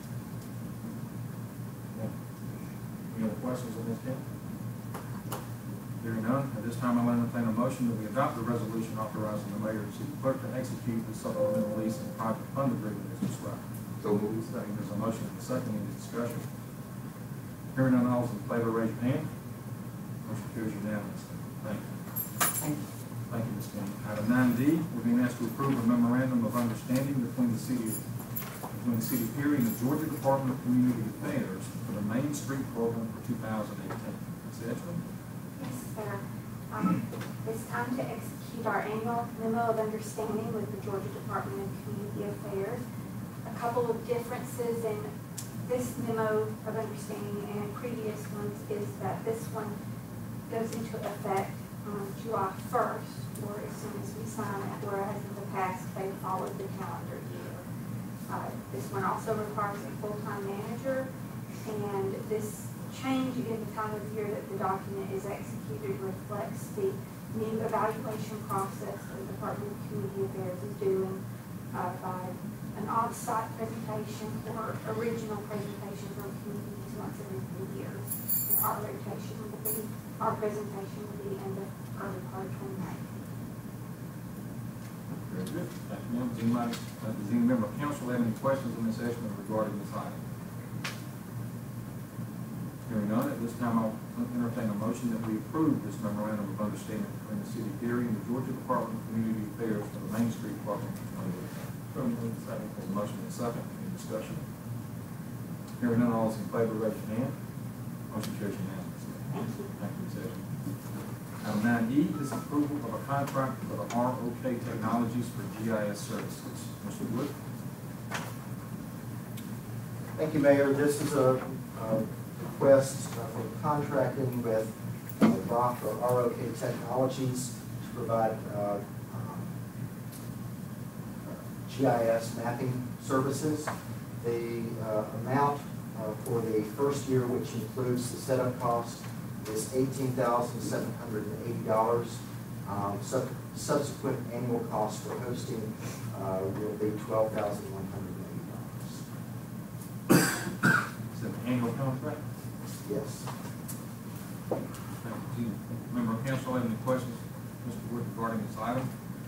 Any other questions of Miz King? Hearing none, at this time I'll entertain a motion that we adopt the resolution authorizing the mayor and city clerk to execute the supplemental lease and private fund agreement as described. So moved. Second, there's a motion and a second, any discussion? Hearing none, all those in favor, raise your hand. Motion carries unanimously. Thank you. Thank you. Thank you, Miz King. Item nine D, we're being asked to approve a memorandum of understanding between the city, between the city of Erie and the Georgia Department of Community Affairs for the Main Street program for two thousand eighteen. Miz Edgeman? Yes, sir. Um, it's time to execute our annual memo of understanding with the Georgia Department of Community Affairs. A couple of differences in this memo of understanding and previous ones is that this one goes into effect on July first, or as soon as we sign it, whereas in the past they followed the calendar year. Uh, this one also requires a full-time manager, and this change in the time of year that the document is executed reflects the new evaluation process that the Department of Community Affairs is doing uh, by an off-site presentation or original presentation from communities once every three years. And our rotation will be, our presentation will be in the early part of twenty nineteen. Very good. Thank you, ma'am. Does anybody, uh, does any member of council have any questions on this estimate regarding this item? Hearing none, at this time I'll entertain a motion that we approve this memorandum of understanding between the city of Erie and the Georgia Department of Community Affairs for the Main Street program for twenty eighteen. Second. There's a motion and a second. Any discussion? Hearing none, all those in favor, raise your hand. Motion carries unanimously. Thank you. Thank you, Miz Edgeman. Item nine E is approval of a contract for the R O K Technologies for G I S services. Mister Wood? Thank you, Mayor. This is a, a request uh, for contracting with uh, R O K or R O K Technologies to provide uh, um, G I S mapping services. The uh, amount uh, for the first year, which includes the setup cost, is eighteen thousand seven hundred eighty dollars. Um, sub subsequent annual cost for hosting uh, will be twelve thousand one hundred eighty dollars. Is that an annual contract? Yes. Thank you. Member of council have any questions, Mister Wood, regarding this item?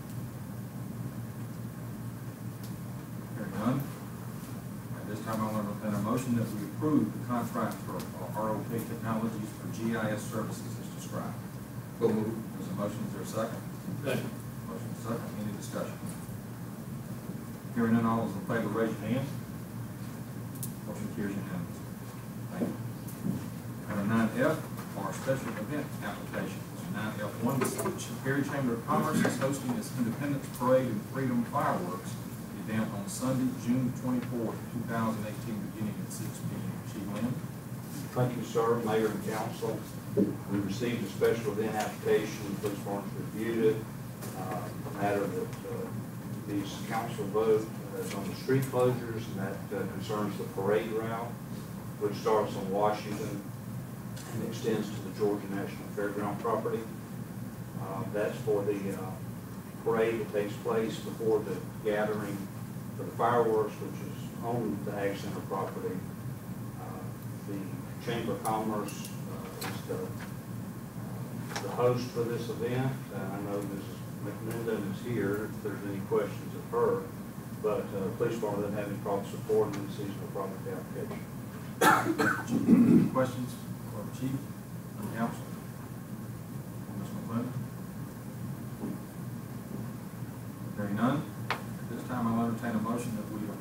Hearing none. At this time, I'll entertain a motion that we approve the contract for R O K Technologies for G I S services as described. So moved. There's a motion, is there a second? Second. Motion is second, any discussion? Hearing none, all those in favor, raise your hand. Motion carries unanimously. Thank you. Item nine F are special event applications. Nine F one, the Erie Chamber of Commerce is hosting its Independence Parade and Freedom Fireworks event on Sunday, June twenty-fourth, two thousand eighteen, beginning at six P M Chief Lynn? Thank you, sir, Mayor and Council. We received a special event application, the police department reviewed it. Uh, matter that uh, these council vote is on the street closures, and that uh, concerns the parade route, which starts on Washington and extends to the Georgia National Fairground property. Uh, that's for the uh, parade that takes place before the gathering for the fireworks, which is on the Ag Center property. Uh, the Chamber of Commerce uh, is the, uh, the host for this event. Uh, I know Missus McMillan is here if there's any questions of her, but uh, the police department doesn't have any problem supporting the seasonal product application. Any questions for the chief and the council? Miz McClendon? Hearing none, at this time I'll entertain a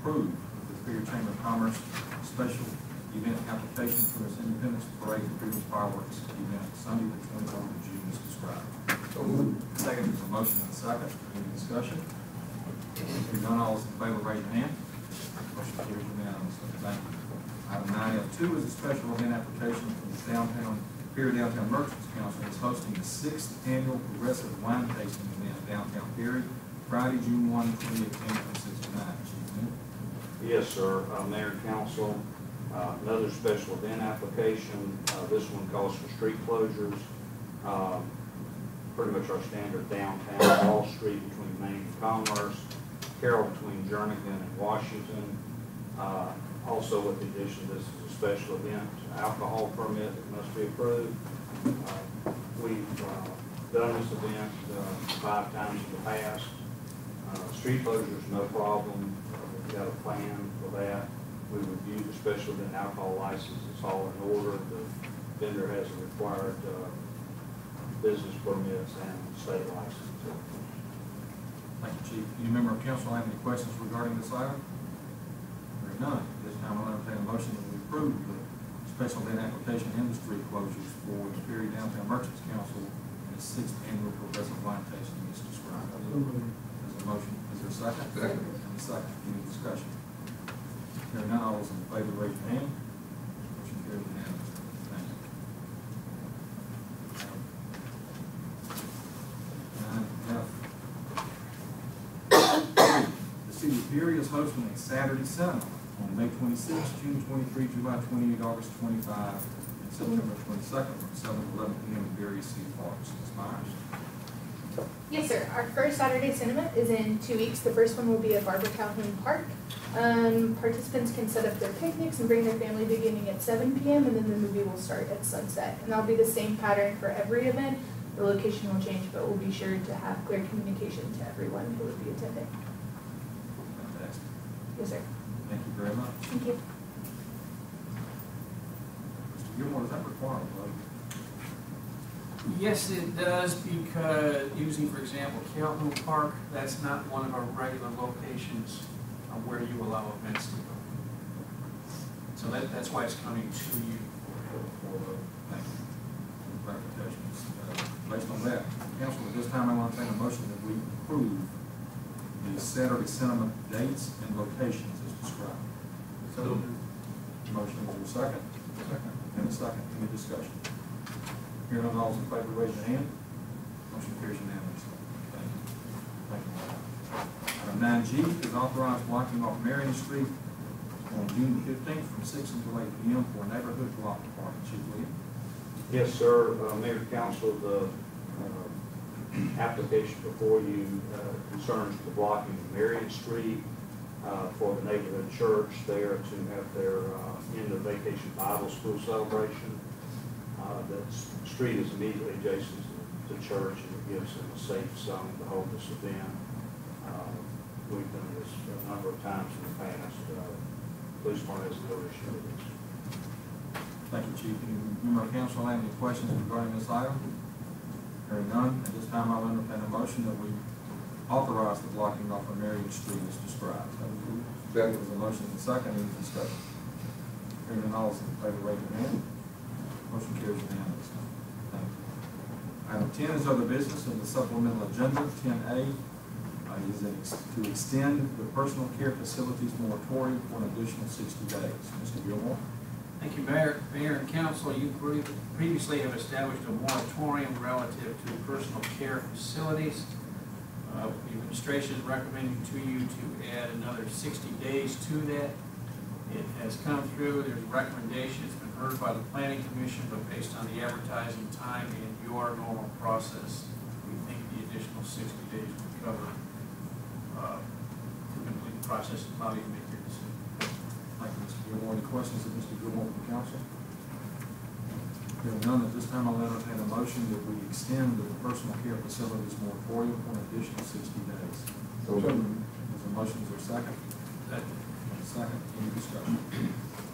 approve the Superior Chamber of Commerce special event application for its Independence Parade and Freedom Fireworks event Sunday, the twenty-fourth of June, as described. Second, there's a motion and a second. Any discussion? Hearing none, all those in favor, raise your hand. Motion carries unanimously. Thank you. Item nine F two is a special event application from the downtown, Perry Downtown Merchants Council is hosting the sixth annual progressive wine tasting event in downtown Perry, Friday, June first, twenty eighteen, from six to nine. Chief Moore. Yes, sir. Uh, Mayor and Council, uh, another special event application. Uh, this one calls for street closures. Um, pretty much our standard downtown, Wall Street between Main and Commerce, Carroll between Jernigan and Washington. Uh, also with the addition, this is a special event, alcohol permit that must be approved. Uh, we've uh, done this event uh, five times in the past. Uh, street closures, no problem. Uh, we've got a plan for that. We reviewed the special event alcohol license. It's all in order. The vendor has a required uh, business permits and state license. Thank you, Chief. Any member of council have any questions regarding this item? Hearing none, at this time I'll entertain a motion that we approve the special event application and the street closures for the Perry Downtown Merchants Council and its sixth annual progressive wine tasting as described. There's a motion. Is there a second? Second. And a second. Any discussion? Hearing none, all those in favor, raise your hand. Motion carries unanimously. Thank you. Nine F. The city of Perry is hosting a Saturday cinema on May twenty-sixth, June twenty-third, July twenty-eighth, August twenty-fifth, and September twenty-second from seven to eleven P M in various city parks. Miz Myers. Yes, sir. Our first Saturday cinema is in two weeks. The first one will be at Barbara Calhoun Park. Um, participants can set up their picnics and bring their family beginning at seven P M and then the movie will start at sunset. And that'll be the same pattern for every event. The location will change, but we'll be sure to have clear communication to everyone who will be attending. Fantastic. Yes, sir. Thank you very much. Thank you. Mister Gilmore, does that require a vote? Yes, it does, because using, for example, Calhoun Park, that's not one of our regular locations uh, where you allow events to go. So that, that's why it's coming to you. For, uh, thank you for clarifications. Uh, Based on that, council, at this time I want to take a motion that we approve the Saturday cinema dates and locations as described. So, motion is there a second? Second. And a second. Any discussion? Hearing none, all those in favor, raise your hand. Motion carries unanimously. Thank you. Thank you. Item nine G is authorized blocking off Marion Street on June fifteenth from six until eight P M for a neighborhood block party. Chief Williams. Yes, sir. Uh, Mayor and Council, the uh, application before you uh, concerns the blocking of Marion Street uh, for the neighborhood church there to have their uh, end of vacation Bible school celebration. Uh, that street is immediately adjacent to the church and it gives them a safe zone to hold this event. Uh, we've done this a number of times in the past. Uh, police department has no issue with this. Thank you, Chief. Any member of council have any questions regarding this item? Hearing none, at this time I'll entertain a motion that we authorize the blocking off of Marion Street as described. That was a motion and a second. Any discussion? Hearing none, all those in favor, raise your hand. Motion carries unanimously. Thank you. Item ten is other business in the supplemental agenda. Ten A uh, is ex to extend the personal care facilities moratorium for an additional sixty days. Mister Gilmore. Thank you, Mayor. Mayor and Council, you pre previously have established a moratorium relative to personal care facilities. Uh, the administration is recommending to you to add another sixty days to that. It has come through, there's a recommendation, it's been heard by the Planning Commission, but based on the advertising time and your normal process, we think the additional sixty days would cover uh, to complete the process and allow you to make your decision. Thank you, Mister Gilmore. Any questions of Mister Gilmore from the council? Hearing none, at this time I'll entertain a motion that we extend the personal care facilities moratorium for an additional sixty days. So, there's a motion, is there a second? Second. And a second. Any discussion?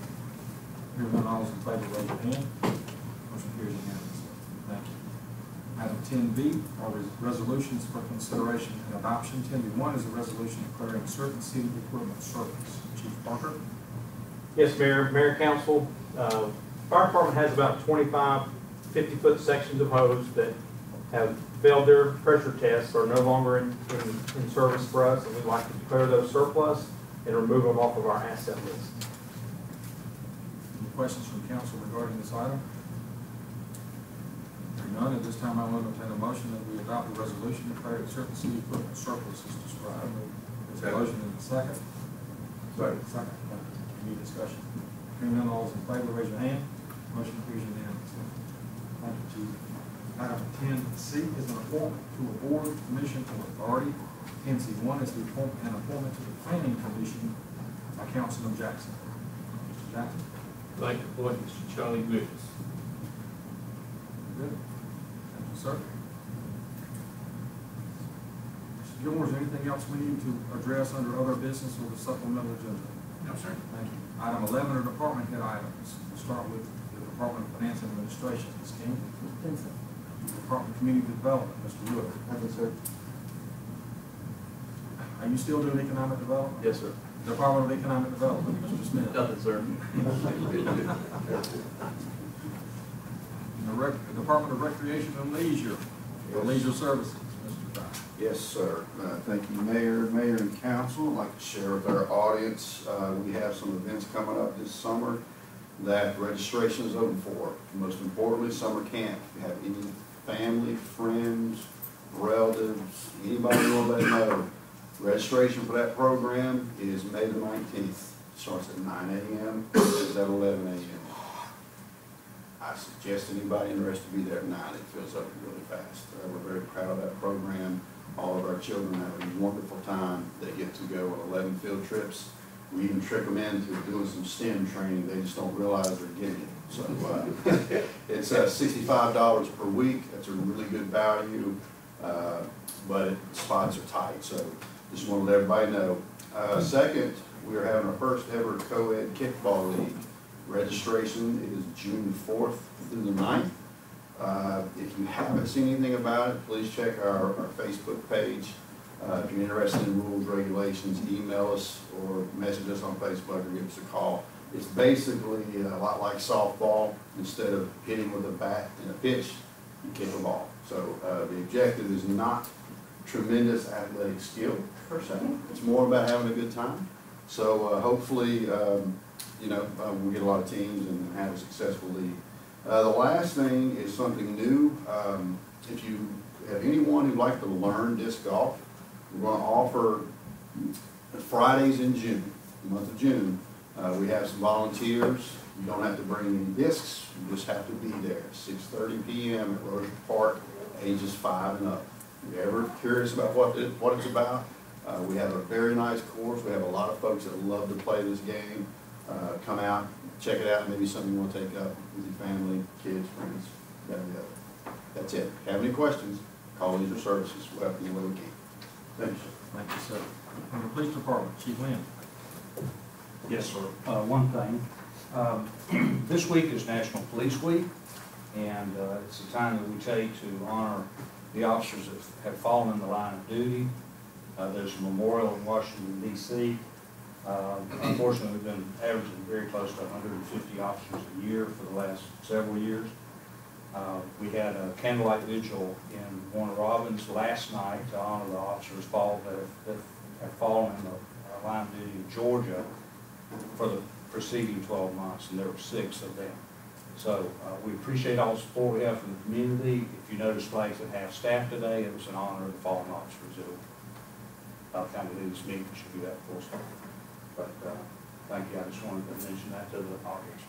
Hearing none, all those in favor, raise your hand. Motion carries unanimously. Thank you. Item ten B are res- resolutions for consideration and adoption. Ten B one is a resolution declaring certain city equipment surplus. Chief Parker. Yes, Mayor, Mayor, Council, uh, fire department has about twenty-five fifty-foot sections of hose that have failed their pressure tests, are no longer in, in, in service for us, and we'd like to declare those surplus and remove them off of our asset list. Any questions from council regarding this item? Hearing none, at this time I will entertain a motion that we adopt the resolution declaring certain city equipment surplus as described. There's a motion and a second. Second. Second. Any discussion? Hearing none, all those in favor, raise your hand. Motion carries unanimously. Thank you, Chief. Item ten C is an appointment to a board, commission, or authority. ten C one is the appointment and appointment to the planning commission by Councilman Jackson. Mister Jackson. I'd like to appoint Mister Charlie Griffiths. Good. Thank you, sir. Mister Gilmore, is there anything else we need to address under other business or the supplemental agenda? No, sir. Thank you. Item eleven are department head items. We'll start with the Department of Finance and Administration. Miz King. Department of Community Development, Mister Wood. Thank you, sir. Are you still doing economic development? Yes, sir. Department of Economic Development, Mister Smith. Nothing, sir. The Rec- Department of Recreation and Leisure, or Leisure Services, Mister Dye. Yes, sir. Uh, thank you, Mayor, Mayor and Council. I'd like to share with our audience, uh, we have some events coming up this summer that registration is open for. Most importantly, summer camp. If you have any family, friends, relatives, anybody you want to let know, registration for that program is May the nineteenth. Starts at nine A M, ends at eleven A M I suggest anybody interested to be there at nine. It fills up really fast. Uh, we're very proud of that program. All of our children have a wonderful time. They get to go on eleven field trips. We even trick them into doing some STEM training. They just don't realize they're getting it. So uh, it's uh, sixty-five dollars per week. That's a really good value, uh, but it, spots are tight. So just want to let everybody know. Uh, second, we are having our first ever co-ed kickball league. Registration is June fourth through the ninth. Uh, if you haven't seen anything about it, please check our, our Facebook page. Uh, if you're interested in rules, regulations, email us or message us on Facebook or give us a call. It's basically a lot like softball. Instead of hitting with a bat and a pitch, you kick a ball. So uh, the objective is not tremendous athletic skill per se. It's more about having a good time. So uh, hopefully, um, you know, uh, we'll get a lot of teams and have a successful league. Uh, the last thing is something new. Um, if you have anyone who'd like to learn disc golf, we're going to offer Fridays in June, the month of June. Uh, we have some volunteers. You don't have to bring any discs. You just have to be there. six thirty P M at Roger Park, ages five and up. If you're ever curious about what, it, what it's about, uh, we have a very nice course. We have a lot of folks that love to play this game. Uh, come out, check it out. Maybe something you want to take up with your family, kids, friends, that and the other. That's it. If you have any questions, call Leisure Services. We'll help you any way we can. Thank you. Thank you, sir. From the Police Department, Chief Lynn. Yes, sir. Uh, one thing, um, this week is National Police Week, and uh, it's a time that we take to honor the officers that have fallen in the line of duty. Uh, there's a memorial in Washington, D C Uh, unfortunately, we've been averaging very close to one hundred fifty officers a year for the last several years. Uh, we had a candlelight vigil in Warner Robins last night to honor the officers fall that have, that have fallen in the uh, line of duty in Georgia for the preceding twelve months, and there were six of them. So uh, we appreciate all the support we have from the community. If you notice flags that have staff today, it was in honor of the fallen officers. It'll uh, kind of lead this meeting should be that full stop. But uh, thank you. I just wanted to mention that to the audience.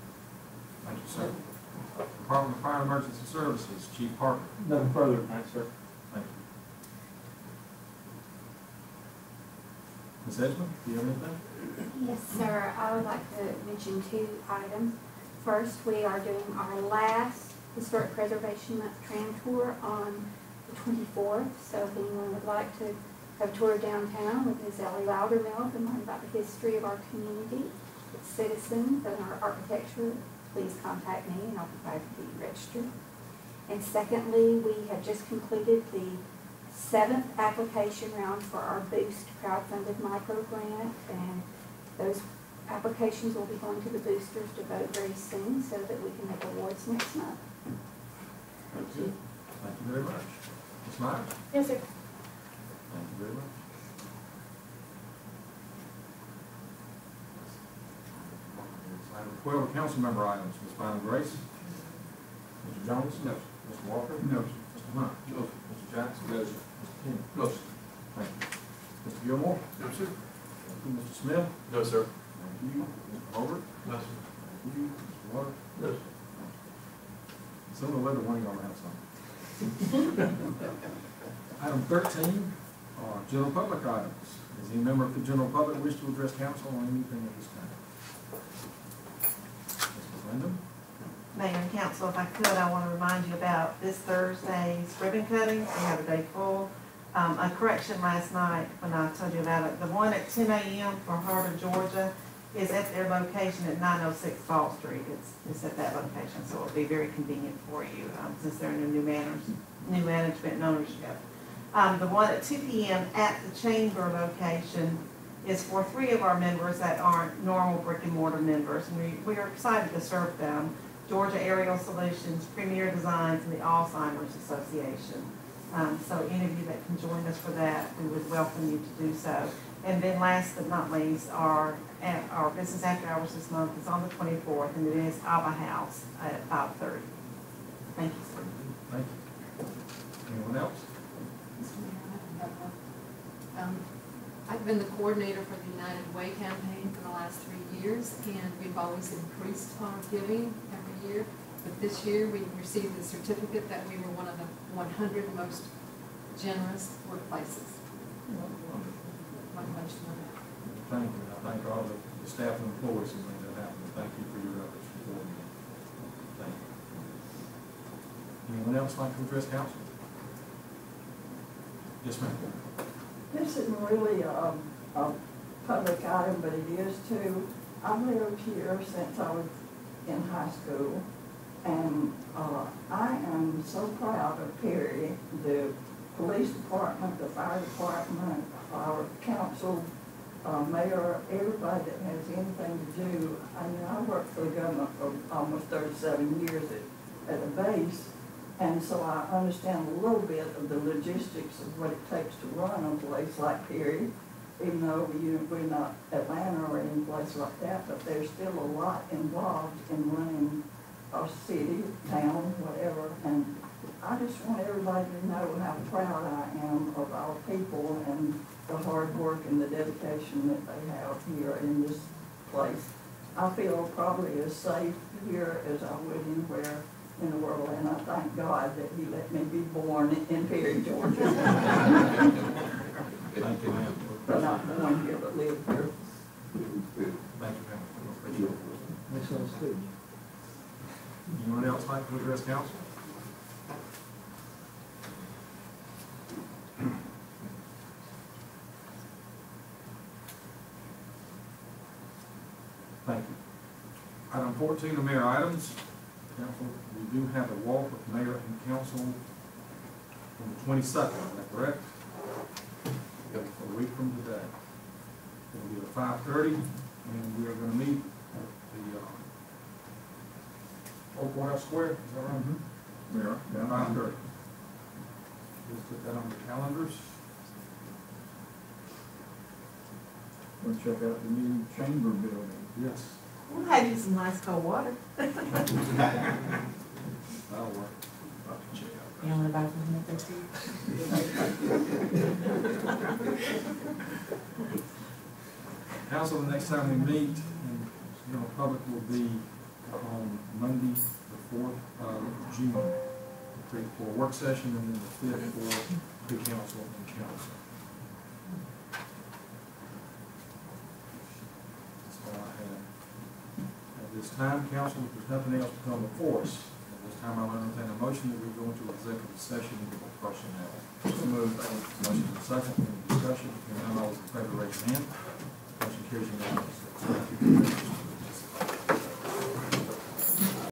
Thank you, sir. Department of Fire and Emergency Services, Chief Parker. Nothing further, thanks, sir. Thank you. Miz Edgman, do you have anything? Yes, sir. I would like to mention two items. First, we are doing our last Historic Preservation Month tram tour on the twenty-fourth. So if anyone would like to have a tour of downtown with Miz Ellie Loudermilk and learn about the history of our community, its citizens, and our architecture, please contact me and I'll be glad to be registered. And secondly, we have just completed the seventh application round for our Boost crowdfunded micro grant, and those applications will be going to the boosters to vote very soon so that we can make awards next month. Thank you. Thank you very much. Miz Myers? Yes, sir. Thank you very much. Item twelve, council member items. Miz Bynum Grace? Mister Jones? No. Mister Walker? No. Mister Hunt? No. Mister Jackson? No, sir. Mister King? No, sir. Thank you. Mister Gilmore? No, sir. Thank you. Mister Smith? No, sir. Thank you. Mister Holbert? No, sir. Thank you. Mister Water? No, sir. Some of the weather one gonna have some. Item thirteen, uh, general public items. Does any member of the general public wish to address council on anything at this time? Mister Wyndham? Mayor and council, if I could, I want to remind you about this Thursday's ribbon cutting. We have a day full. Um, a correction last night when I told you about it. The one at ten A M for Heart of Georgia is at their location at nine oh six Fall Street. It's, it's at that location, so it'll be very convenient for you, um, since they're in a new manners, new management and ownership. Um, the one at two P M at the Chamber location is for three of our members that aren't normal brick and mortar members, and we, we are excited to serve them. Georgia Aerial Solutions, Premier Designs, and the Alzheimer's Association. Um, so any of you that can join us for that, we would welcome you to do so. And then last but not least, our, our business after hours this month is on the twenty-fourth, and it is Abba House at five thirty. Thank you, sir. Thank you. Anyone else? Um, I've been the coordinator for the United Way campaign for the last three years, and we've always increased our giving every year. But this year, we received the certificate that we were one of the one hundred most generous workplaces. One much more. Thank you. I thank all the, the staff and employees who made that happen. Thank you for your efforts for me. Thank you. Anyone else like to address council? Yes, ma'am. This isn't really a, a public item, but it is too. I've lived here since I was in high school, and uh, I am so proud of Perry, the police department, the fire department, our council, uh, mayor, everybody that has anything to do. I mean, I worked for the government for almost thirty-seven years at, at a base, and so I understand a little bit of the logistics of what it takes to run a place like Perry, even though we, we're not Atlanta or any place like that, but there's still a lot involved in running a city, town, whatever. And I just want everybody to know how proud I am of our people and the hard work and the dedication that they have here in this place. I feel probably as safe here as I would anywhere in the world, and I thank God that He let me be born in Perry, Georgia. Thank you, ma'am. But not born here, but live here. Thank you, ma'am. Makes sense, too. Anyone else like to address council? Thank you. Item fourteen, the mayor items. Council, we do have a walk with mayor and council on the twenty-second, is that correct? Yep. A week from today. It'll be at five thirty, and we are gonna meet at the, uh, Old Courthouse Square, is that right? Mm-hmm. Mayor, yeah, five thirty. Let's put that on the calendars. We'll check out the new chamber building. Yes. We'll have you some nice cold water. That'll work. I'll check out. You want to buy something up there too? Council, the next time we meet in general public will be on Monday, the fourth of June, for a work session, and then the fifth for pre-council and council. That's all I have. At this time, council, if there's nothing else to come before us, at this time I'll entertain a motion that we go into executive session for personnel. Move. Motion and second, any discussion? Hearing none, all those in favor raise your hand. Motion carries unanimously.